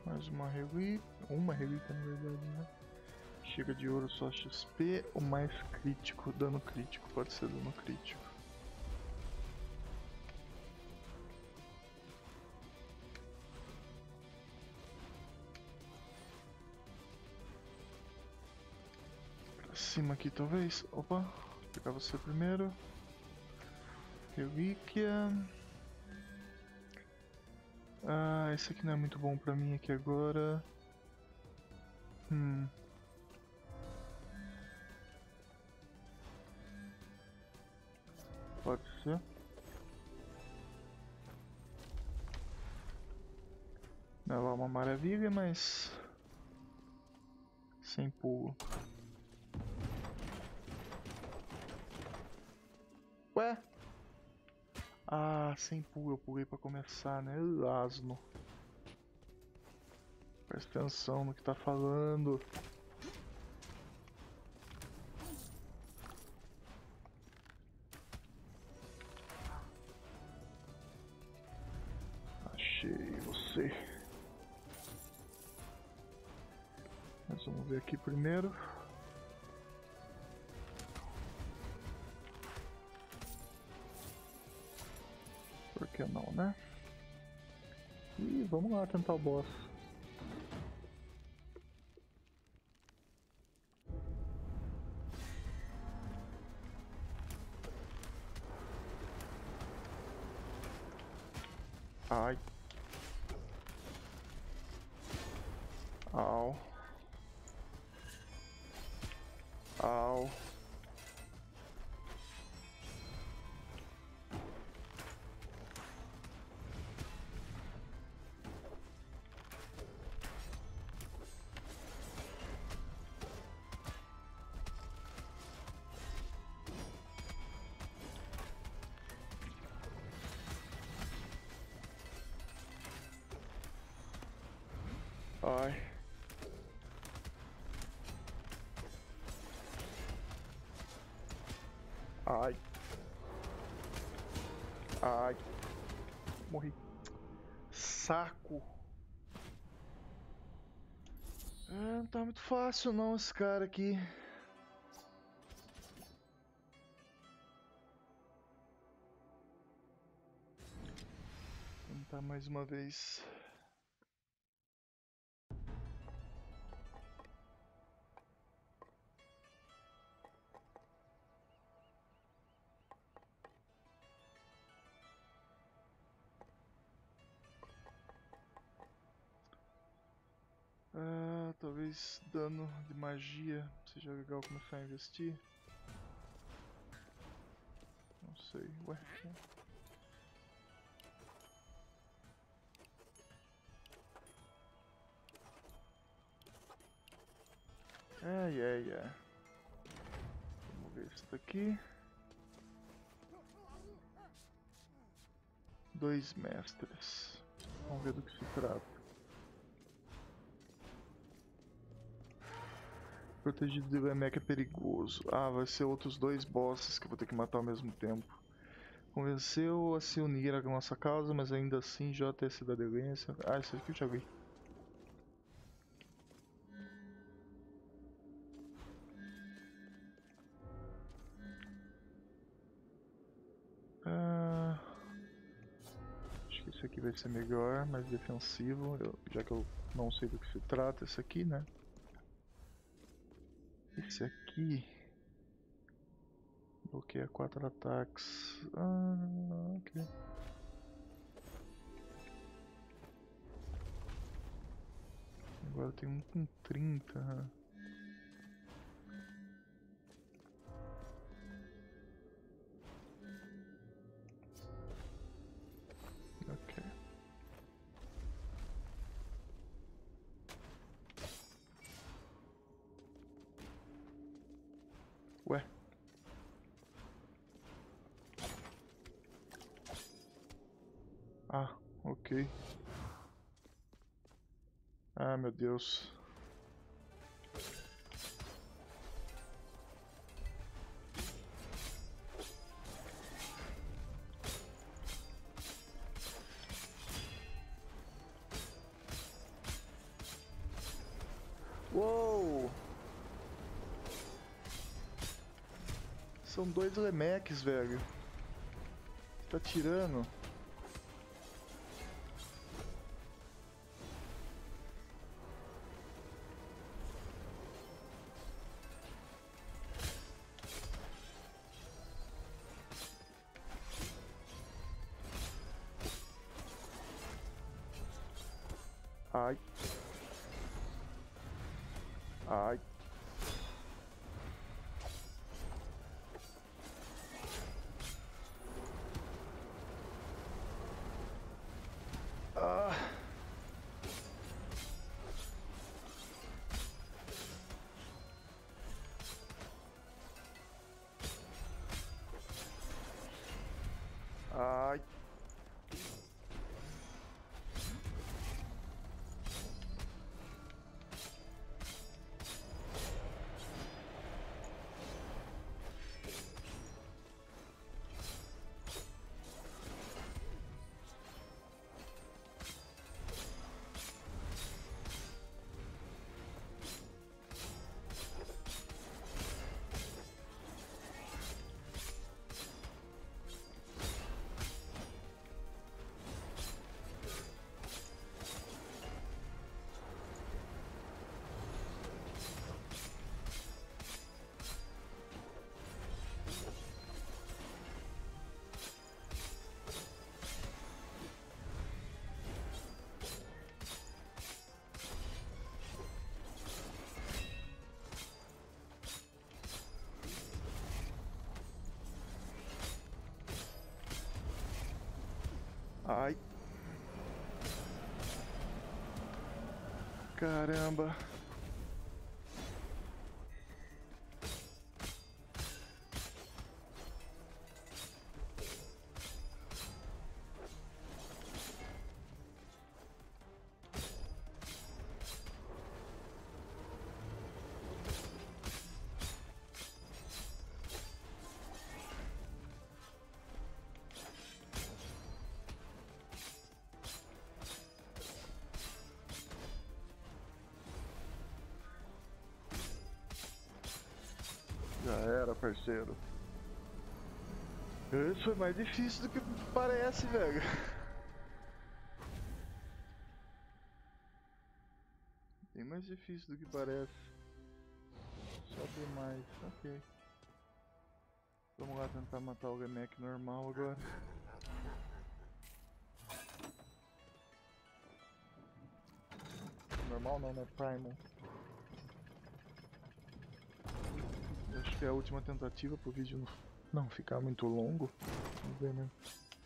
Mais uma relíquia. Uma relíquia, na verdade, né? Chega de ouro, só XP. O mais crítico, dano crítico. Pode ser dano crítico. Pra cima aqui, talvez. Opa, vou pegar você primeiro. Relíquia. Ah, esse aqui não é muito bom pra mim aqui agora. Pode ser. Não é uma maravilha, mas sem pulo. Ué? Ah, sem pulo, eu pulei pra começar, né? Asno. Presta atenção no que tá falando. Achei você. Mas vamos ver aqui primeiro. Por que não, né? E vamos lá tentar o boss. Ai. Au. Au. Ai. Ai. Ai. Morri. Saco. Ah, não tá muito fácil não esse cara aqui. Vou tentar mais uma vez. Ah, talvez dano de magia seja legal começar a investir. Não sei, ué. Ai, ai, ai. Vamos ver isso daqui. 2 mestres. Vamos ver do que se trata. Protegido de Lemek é perigoso. Ah, vai ser outros 2 bosses que eu vou ter que matar ao mesmo tempo. Convenceu a se unir à nossa causa, mas ainda assim JS da aderência. Ah, isso aqui eu já vi. Acho que esse aqui vai ser melhor, mais defensivo, já que eu não sei do que se trata. Esse aqui, né? Esse aqui bloqueia 4 ataques. Ah, ok. Agora tem um com 30. Ok. Ué. Ah, ok. Ah, meu Deus. Uou! São 2 lemeques, velho. Tá tirando. Ai. Ai. Ah. Ai. Ai. Caramba. Já era, parceiro. Isso foi mais difícil do que parece, velho. Bem mais difícil do que parece. Sobe mais, ok. Vamos lá tentar matar o Lemek normal agora. Normal não, né? Primal. Acho que é a última tentativa pro vídeo não ficar muito longo. Vamos ver, né?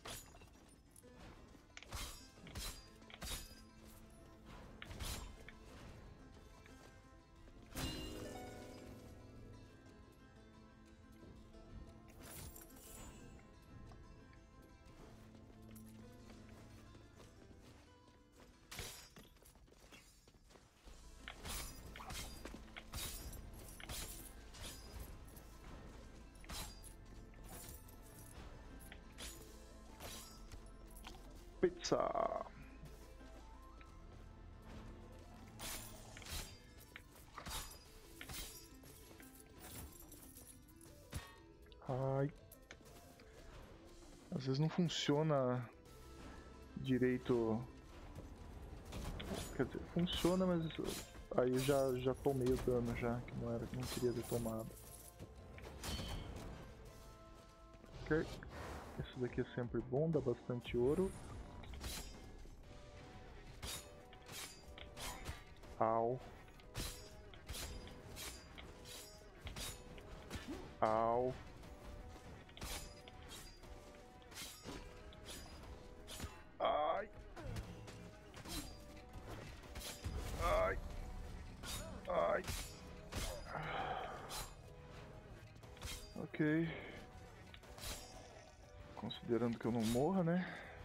Pizza! Ai. Às vezes não funciona direito. Quer dizer, funciona, mas aí eu já tomei o dano já, que não era, que não queria ter tomado. Ok. Esse daqui é sempre bom, dá bastante ouro. Au. Au. Ai. Ai. Ai. Ok. Considerando que eu não morra, né?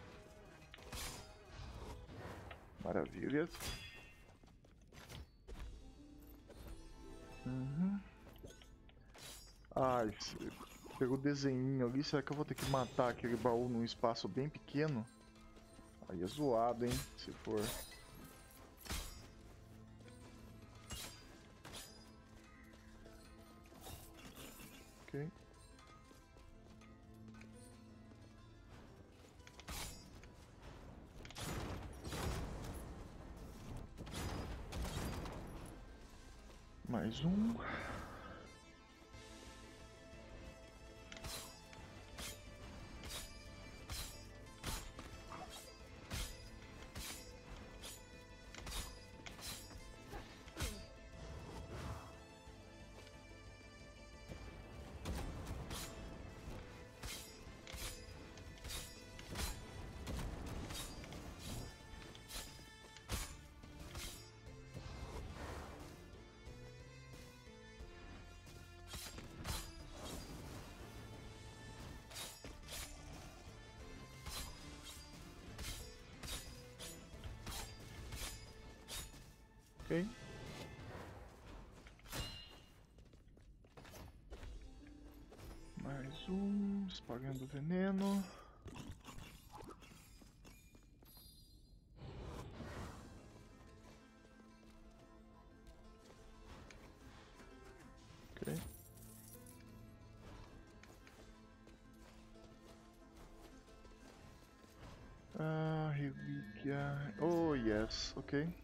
Maravilha. Uhum. Ai, pegou o desenhinho ali. Será que eu vou ter que matar aquele baú num espaço bem pequeno? Aí é zoado, hein? Se for. Ok. Mais um. Ok. Mais um, espalhando veneno. Ok. Relíquia. Oh, yes, ok. Não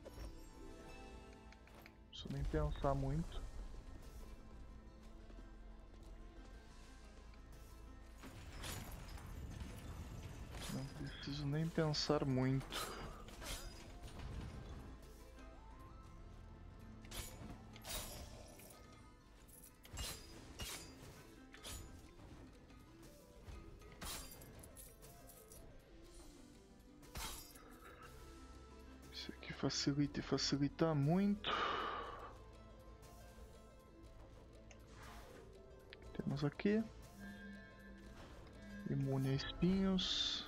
preciso nem pensar muito. Não preciso nem pensar muito. Isso aqui facilita e facilita muito. Temos aqui. Imune a espinhos.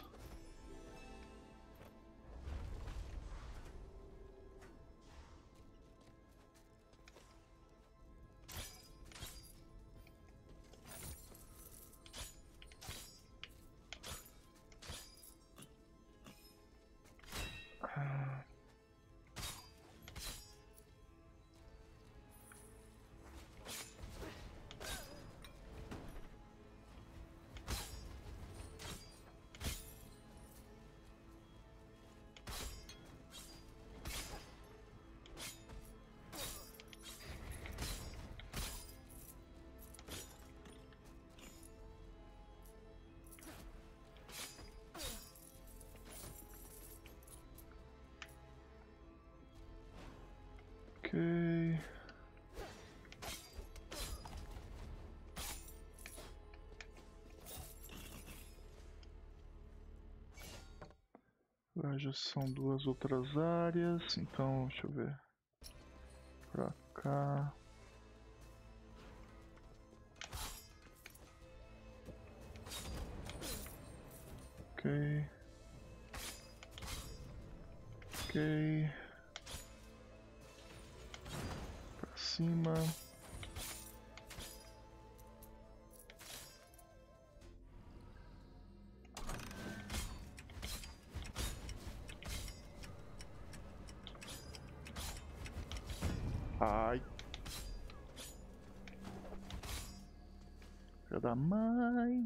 Ok. Lá já são duas outras áreas, então deixa eu ver. Pra cá. Ok. Ok. Pra cima. Ai. Filha da mãe.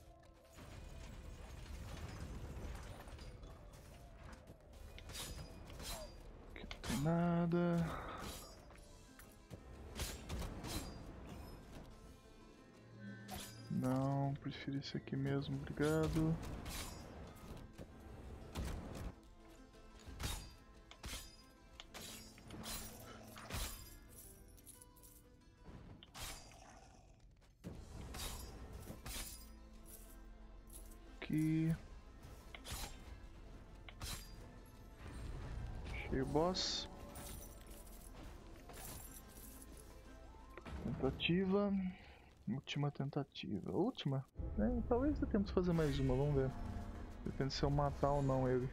Aqui não tem nada. Não, prefiro esse aqui mesmo, obrigado. Aqui. Cheio boss. Tentativa. Última tentativa. Última? Talvez dê tempo de fazer mais uma, vamos ver. Depende se eu matar ou não ele.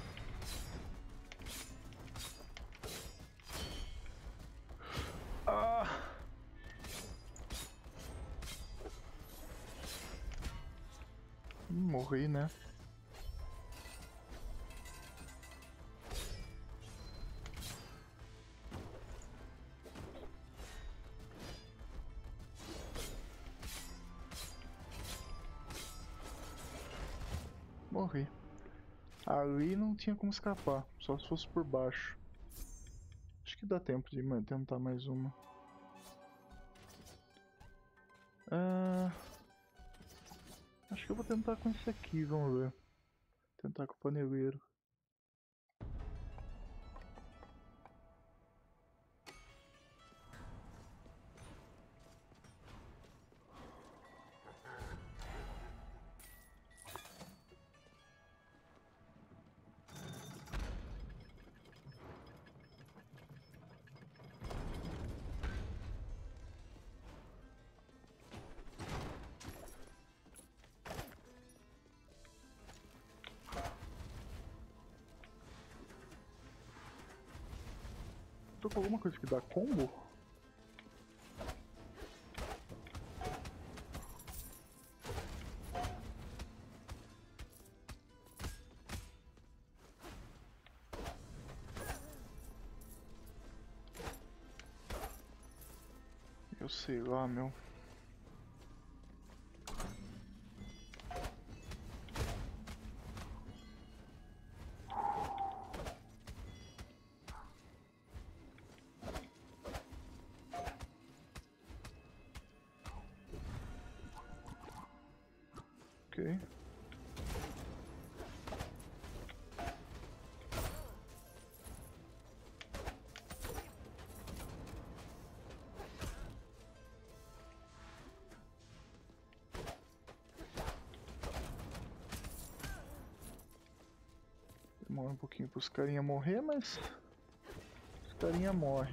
Ah! Morri, né? morrer. Ali não tinha como escapar, só se fosse por baixo. Acho que dá tempo de tentar mais uma. Acho que eu vou tentar com esse aqui, vamos ver. Tentar com o paneleiro. Tô com alguma coisa que dá combo? Eu sei lá, meu. Ok. Demora um pouquinho pros carinha morrer, mas os carinha morrem.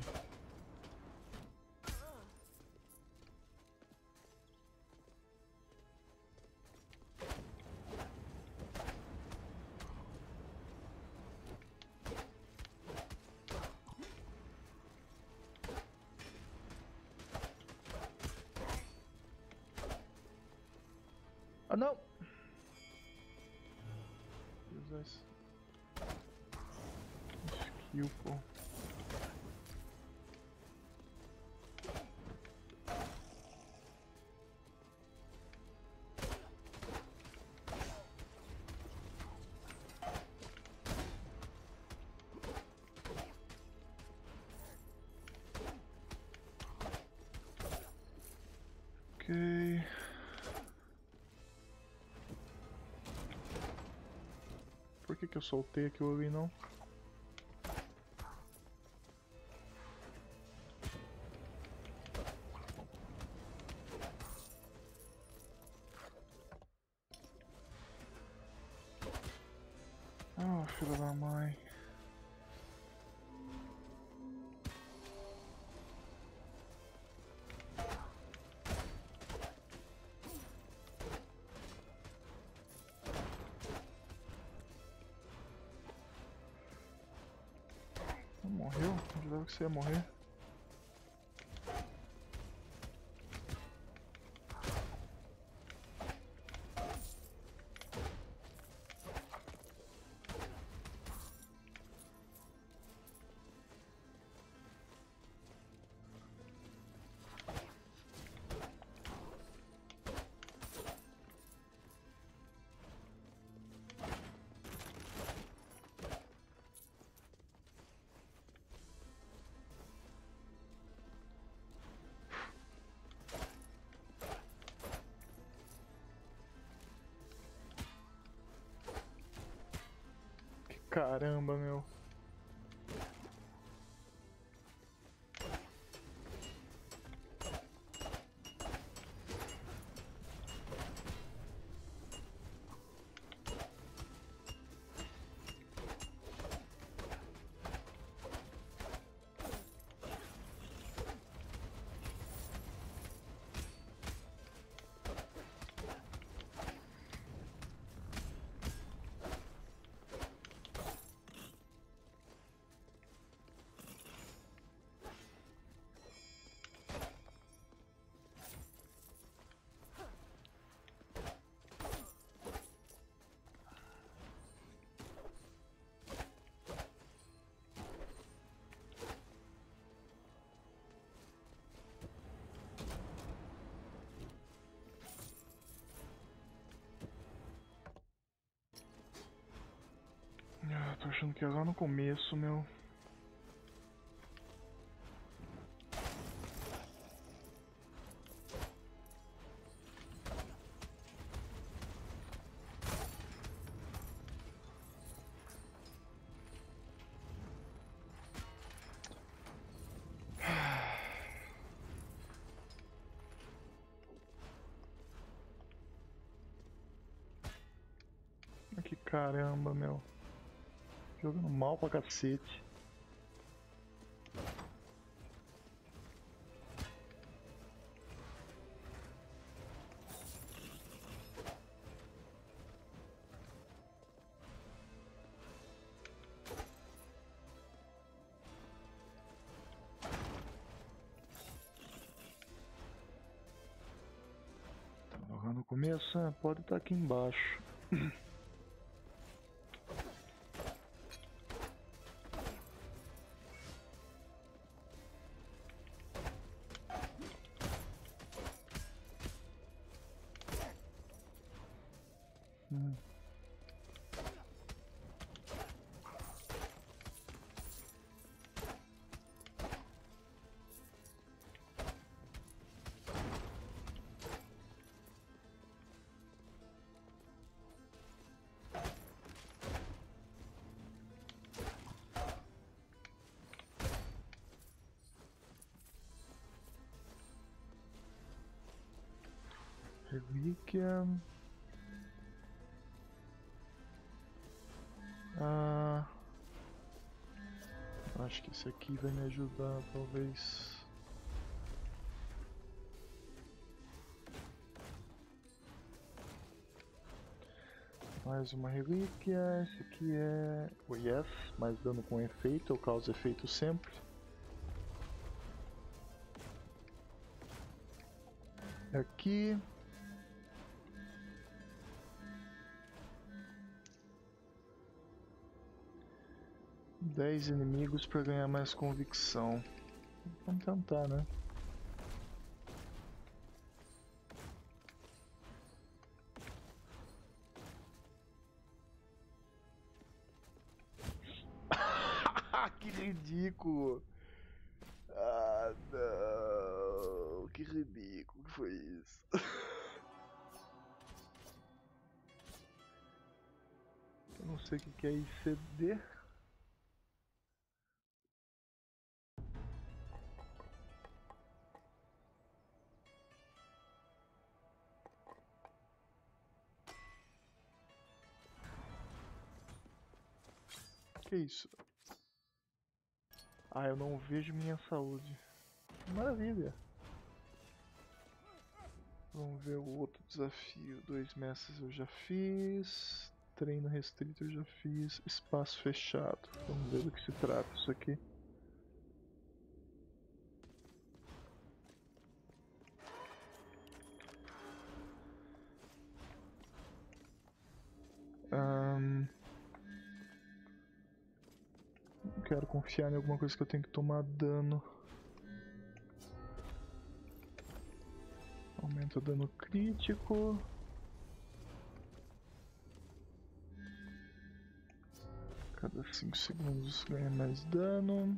Ah, não! Vou usar esse skill, pô. Ok. Por que eu soltei aquilo ali, não? Ah, filha da mãe. Não morreu? Eu jurava que você ia morrer. Caramba, meu. achando que é lá no começo, meu. Que caramba, meu. Jogando mal pra cacete. Lá no começo, pode estar aqui embaixo. Relíquia. Acho que esse aqui vai me ajudar, talvez. Mais uma relíquia. Esse aqui é o Yes, mais dano com efeito, eu causo efeito sempre. Aqui. Dez inimigos para ganhar mais convicção. Vamos tentar, né? Que ridículo! Ah, não! Que ridículo que foi isso? Eu não sei o que é ICD. Que isso? Ah, eu não vejo minha saúde. Maravilha! Vamos ver o outro desafio. 2 mestres eu já fiz. Treino restrito eu já fiz. Espaço fechado. Vamos ver do que se trata isso aqui. Não quero confiar em alguma coisa que eu tenho que tomar dano. Aumenta o dano crítico. Cada 5 segundos ganha mais dano.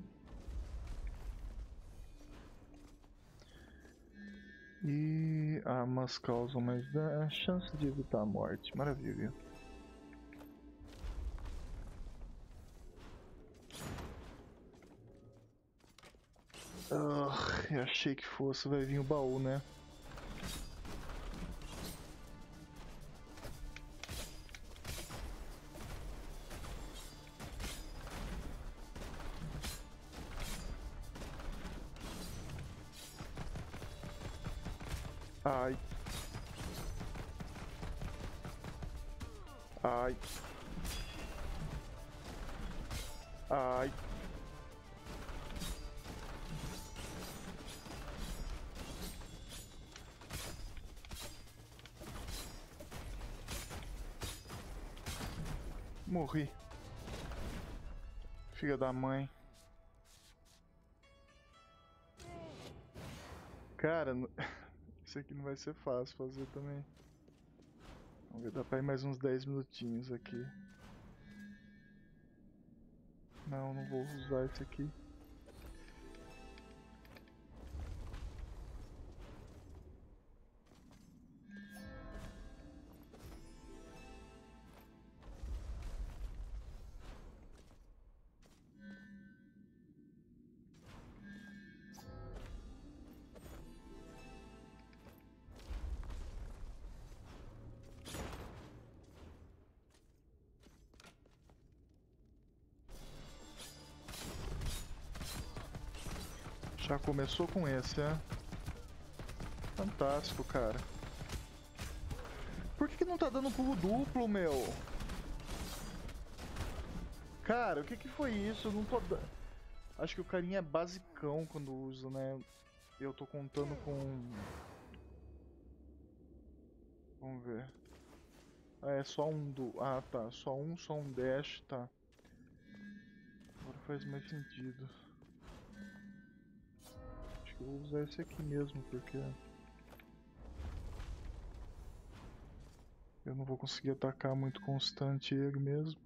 E armas causam mais dano. Chance de evitar a morte. Maravilha. Eu achei que fosse. Vai vir o baú, né? Ai. Ai. Ai. Morri. Filha da mãe. Cara, isso aqui não vai ser fácil fazer também. Vamos ver, dá pra ir mais uns 10 minutinhos aqui. Não, não vou usar esse aqui. Já começou com esse, né? Fantástico, cara. Por que não tá dando pulo duplo, meu? Cara, o que foi isso? Eu não tô dando... Acho que o carinha é basicão quando usa, né? Eu tô contando com... Vamos ver. Ah, é só um do... Ah, tá. Só um dash, tá. Agora faz mais sentido. Acho que eu vou usar esse aqui mesmo, porque... eu não vou conseguir atacar muito constante ele mesmo.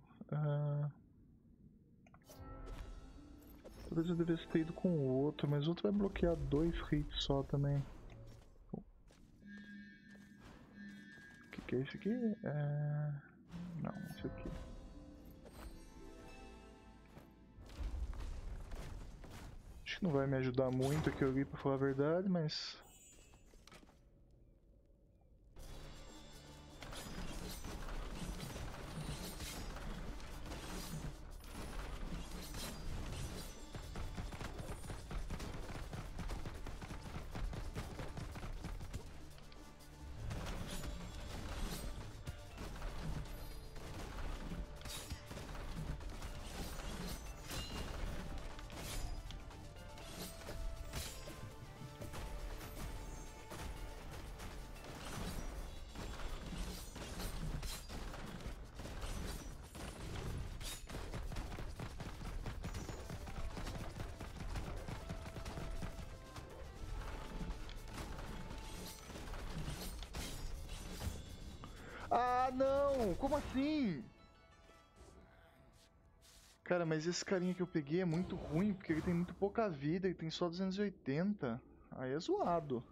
Talvez eu devesse ter ido com o outro, mas o outro vai bloquear 2 hits só também. O que é esse aqui? Não, esse aqui. Acho que não vai me ajudar muito aqui ali, pra falar a verdade, mas... Ah, não! Como assim? Cara, mas esse carinha que eu peguei é muito ruim, porque ele tem muito pouca vida, ele tem só 280. Aí é zoado.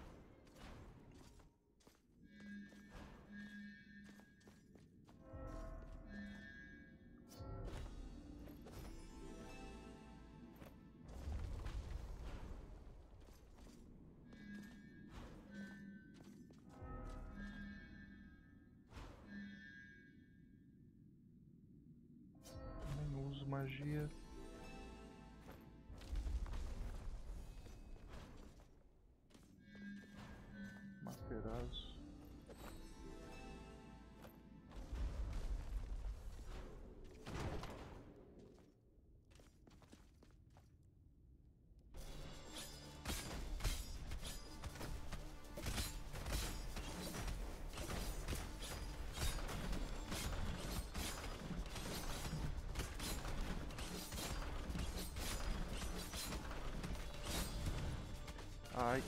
Nem uso magia. Materaço. Ai.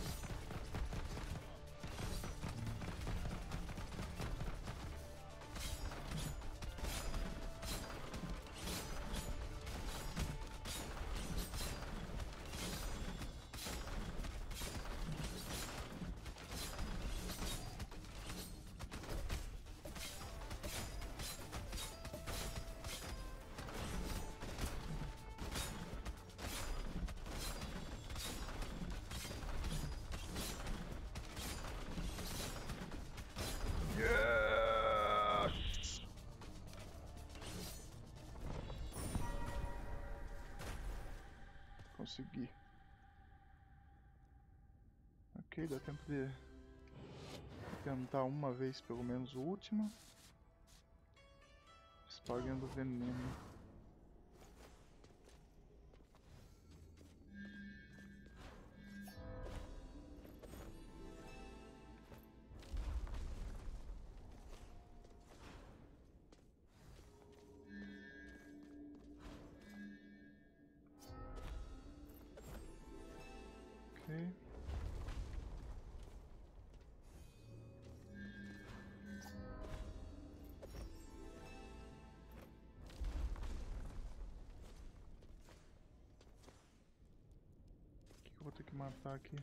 Yes! Consegui. Ok, dá tempo de tentar uma vez pelo menos o último. Espalhando veneno. Ok. ter que matar aqui.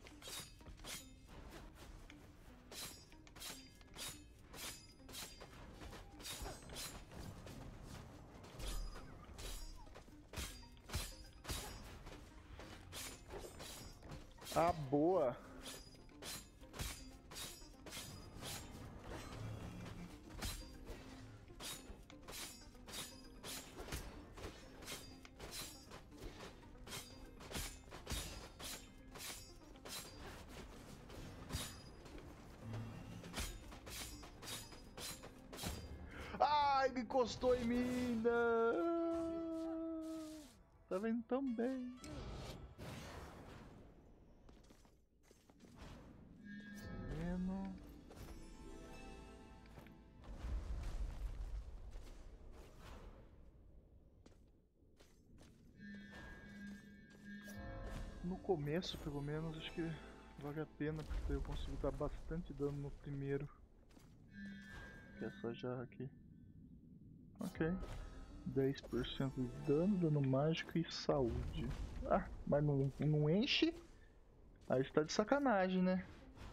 Ah, boa! Ai, ele encostou em mim! Não! Tá vendo tão bem. Vendo. No começo, pelo menos, acho que vale a pena, porque eu consigo dar bastante dano no primeiro. Que é essa jarra aqui. Ok. 10% de dano, dano mágico e saúde. Ah, mas não enche? Aí está de sacanagem, né?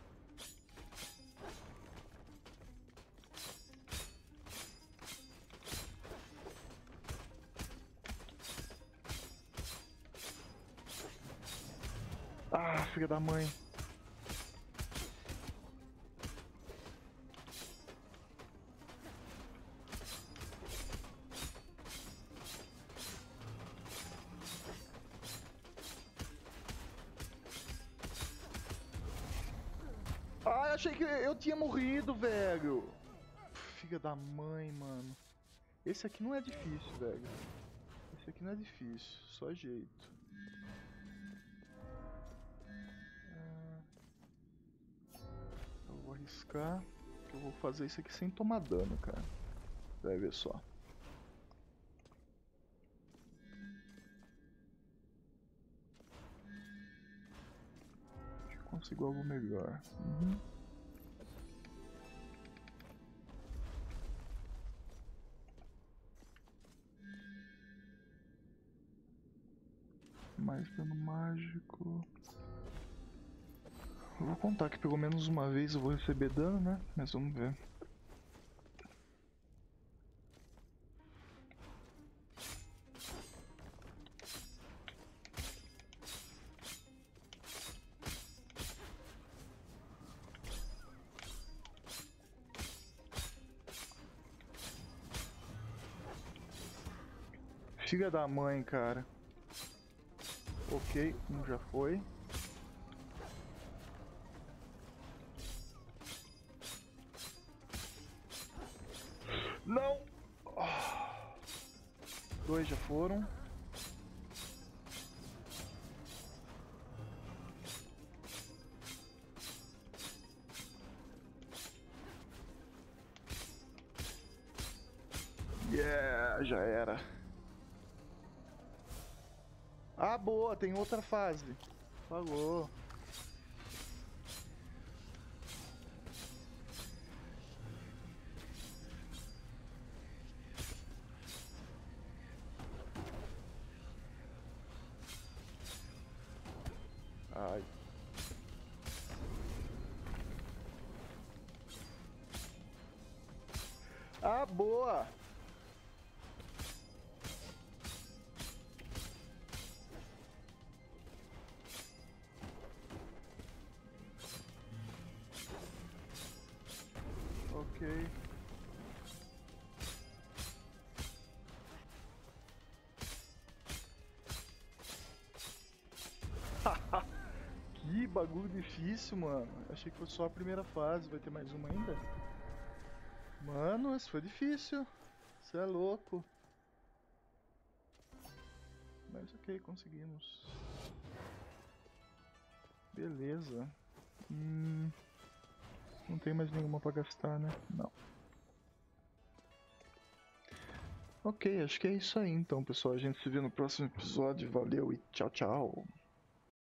Ah, filha da mãe. Ah, achei que eu tinha morrido, velho. Filha da mãe, mano. Esse aqui não é difícil, velho. Esse aqui não é difícil, só jeito. Eu vou arriscar, que eu vou fazer isso aqui sem tomar dano, cara. Vai ver só. Acho que consigo algo melhor. Mais dano mágico. Eu vou contar que pelo menos uma vez eu vou receber dano, né? Mas vamos ver. Filha da mãe, cara. Ok, um já foi. Não! Dois já foram. Yeah, já era. Ah, boa, tem outra fase. Falou. Ai. Ah, boa! Ok. Que bagulho difícil, mano. Achei que fosse só a primeira fase. Vai ter mais uma ainda? Mano, esse foi difícil. Você é louco. Mas ok, conseguimos. Beleza. Não tem mais nenhuma pra gastar, né? Não. Ok, acho que é isso aí então, pessoal. A gente se vê no próximo episódio. Valeu e tchau, tchau.